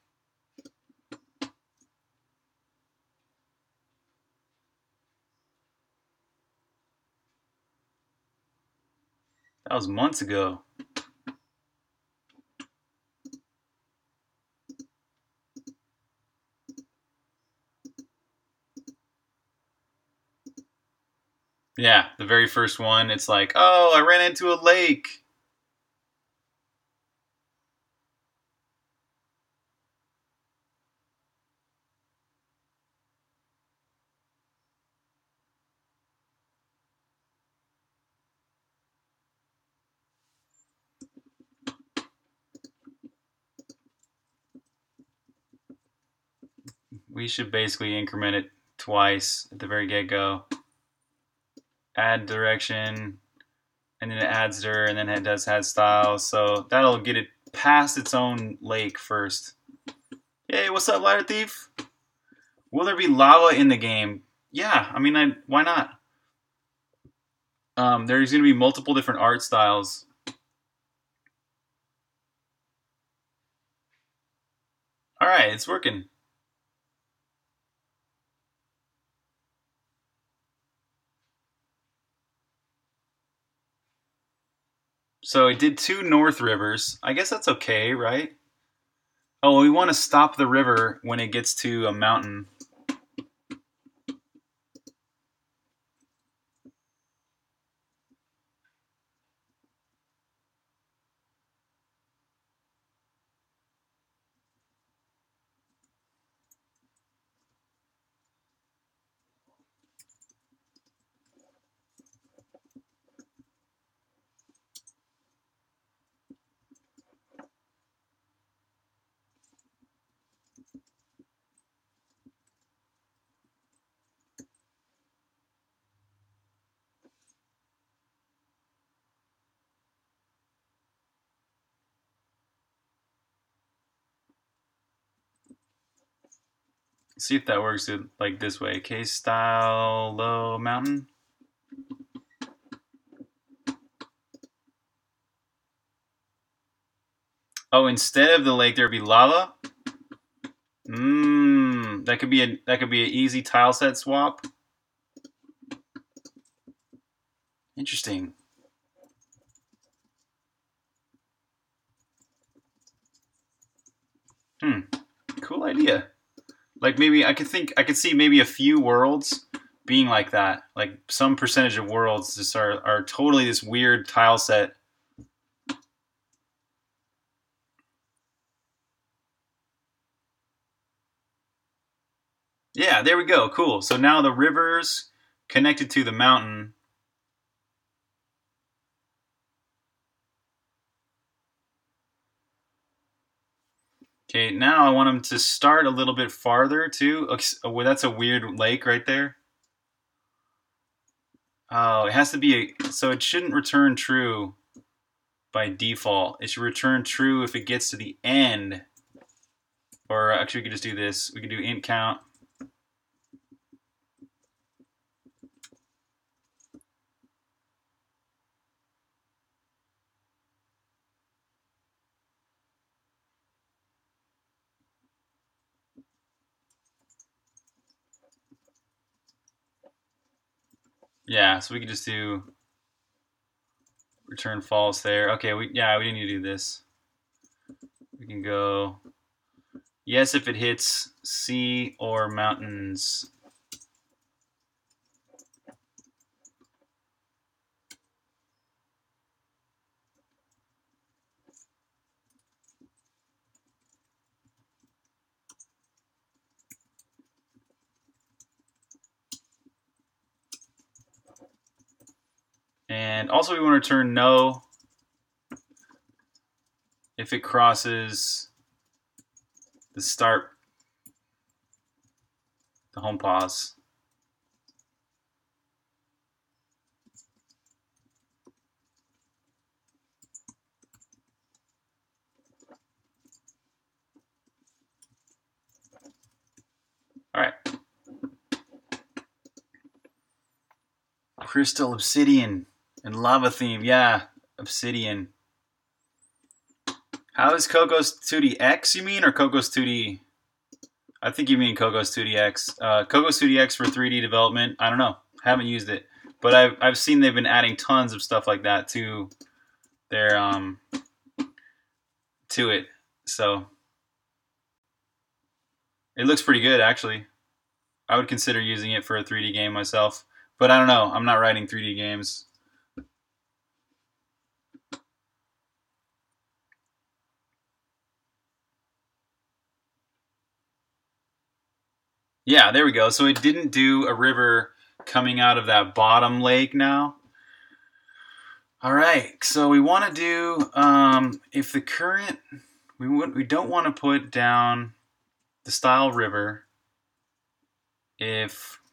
That was months ago. Yeah, the very first one, it's like, oh, I ran into a lake. We should basically increment it twice at the very get-go. Add direction, and then it adds dir, and then it does add style. So that'll get it past its own lake first. Hey, what's up, Lighter Thief? Will there be lava in the game? Yeah, I mean, why not? There's going to be multiple different art styles. All right, it's working. So it did 2 north rivers. I guess that's okay, right? Oh, we want to stop the river when it gets to a mountain. See if that works like this way. Case style low mountain. Oh, instead of the lake, there'd be lava. That could be an easy tile set swap. Interesting. Cool idea. Like maybe I could see maybe a few worlds being like that. Like some percentage of worlds just are totally this weird tile set. Yeah, there we go. Cool. So now the river's connected to the mountain. Okay, now I want them to start a little bit farther too. Okay, well, that's a weird lake right there. Oh, it has to be so it shouldn't return true by default. It should return true if it gets to the end. Or actually, we could just do this. We could do int count. Yeah, so we could just do return false there. Okay, we didn't need to do this. We can go yes if it hits sea or mountains. And also we want to return no if it crosses the start, the home pause. All right. Crystal obsidian and lava theme. Yeah, obsidian. How is Cocos 2D-X, you mean, or Cocos 2D? I think you mean Cocos 2D-X. Cocos 2D-X for 3D development. I don't know. Haven't used it, but I've seen they've been adding tons of stuff like that to their to it. So it looks pretty good, actually. I would consider using it for a 3D game myself, but I don't know. I'm not writing 3D games. Yeah, there we go. So it didn't do a river coming out of that bottom lake now. All right, so we want to do, if the current, we don't want to put down the style river if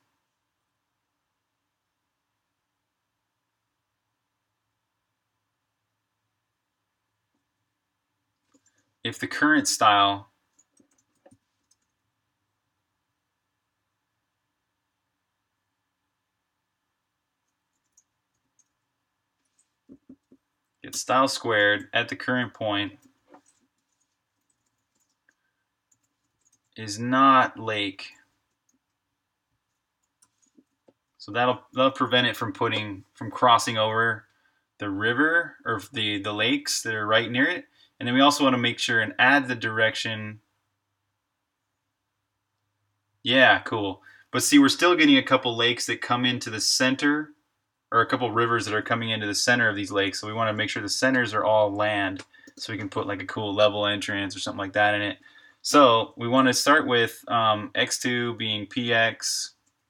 the current style gets style squared at the current point is not lake. So that'll prevent it from crossing over the river or the lakes that are right near it. And then we also want to make sure and add the direction. Yeah, cool. But see, we're still getting a couple lakes that come into the center, or a couple rivers that are coming into the center of these lakes. So we want to make sure the centers are all land, so we can put like a cool level entrance or something like that in it. So we want to start with x2 being px,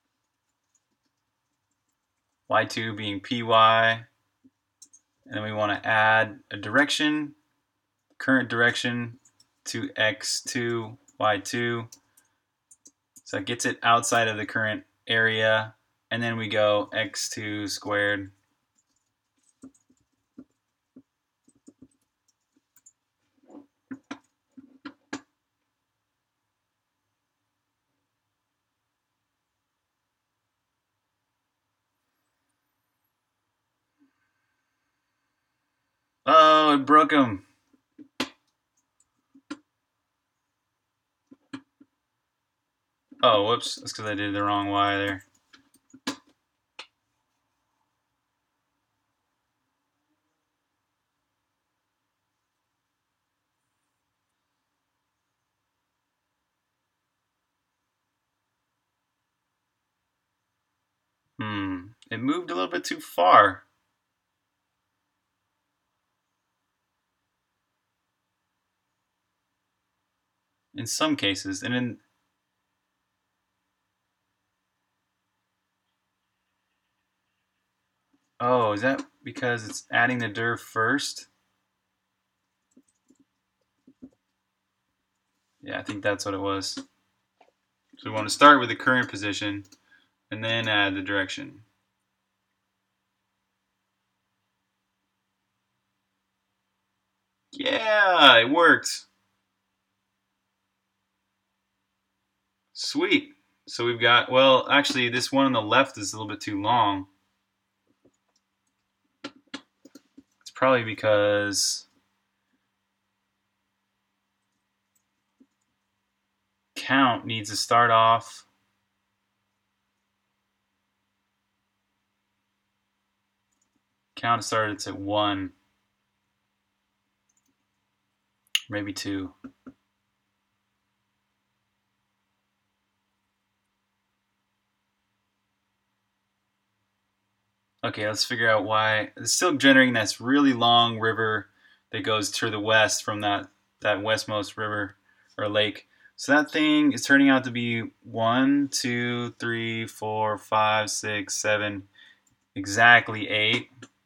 y2 being py, and then we want to add a direction, current direction, to x2, y2. So it gets it outside of the current area, and then we go x2 squared Oh, it broke him. Oh, whoops. That's because I did the wrong Y there. It moved a little bit too far. In some cases, and in oh, is that because it's adding the dir first? Yeah, I think that's what it was. So we want to start with the current position and then add the direction. Yeah, it worked. Sweet. So we've got, well, actually, this one on the left is a little bit too long. It's probably because count needs to start off Count started at 1. Maybe 2. Okay, let's figure out why. It's still generating this really long river that goes to the west from that westmost river or lake. So that thing is turning out to be 1, 2, 3, 4, 5, 6, 7, exactly 8.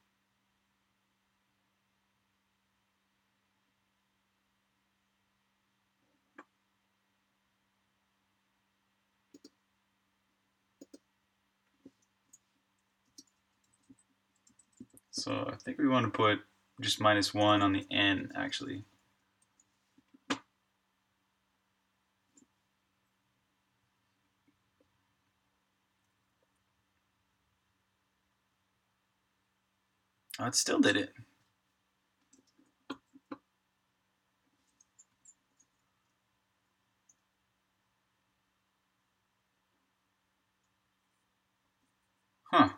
So I think we want to put just -1 on the n, actually. Oh, it still did it. Huh.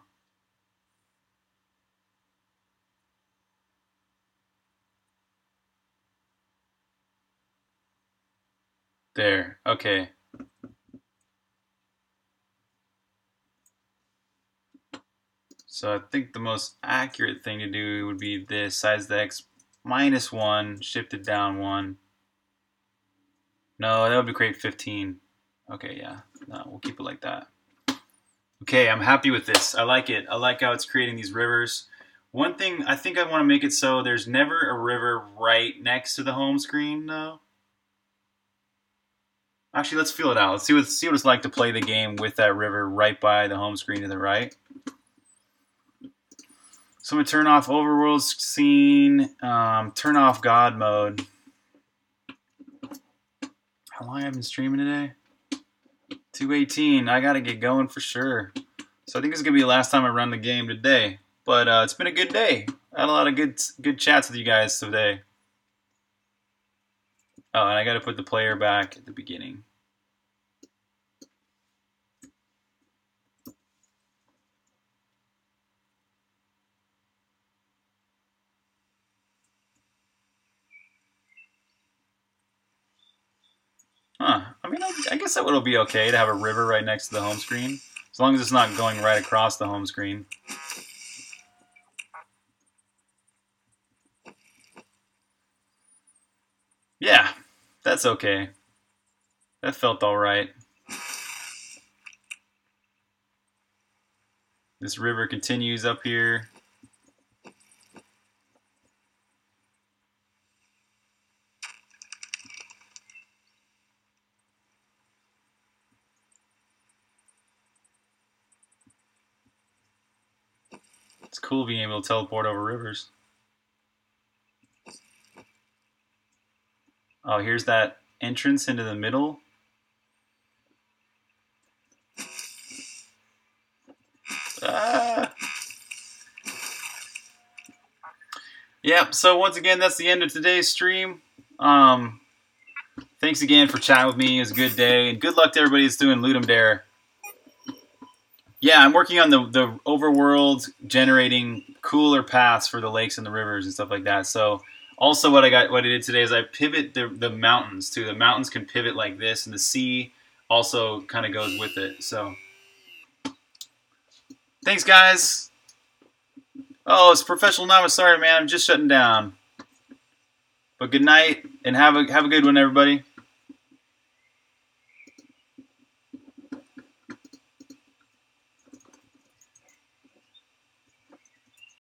There. Okay. So I think the most accurate thing to do would be this, size the x -1, shifted down 1. No, that would create 15. Okay, yeah. No, we'll keep it like that. Okay, I'm happy with this. I like it. I like how it's creating these rivers. One thing, I think I want to make it so there's never a river right next to the home screen, though. Actually, let's feel it out. Let's see what it's like to play the game with that river right by the home screen to the right. So I'm going to turn off overworld scene, turn off God mode. How long have I been streaming today? 2:18. I got to get going for sure. So I think this is going to be the last time I run the game today. But it's been a good day. I had a lot of good chats with you guys today. Oh, and I got to put the player back at the beginning. Huh. I mean, I guess that would be okay to have a river right next to the home screen. As long as it's not going right across the home screen. Yeah, that's okay. That felt alright. This river continues up here. It's cool being able to teleport over rivers. Oh, here's that entrance into the middle. Ah. Yep, so once again, that's the end of today's stream. Thanks again for chatting with me. It was a good day. And good luck to everybody that's doing Ludum Dare. Yeah, I'm working on the overworld generating cooler paths for the lakes and the rivers and stuff like that. So also what I did today is I pivot the mountains too. The mountains can pivot like this, and the sea also kind of goes with it. So thanks, guys. Oh, it's Professional Namaskar, man. I'm just shutting down. But good night, and have a good one, everybody.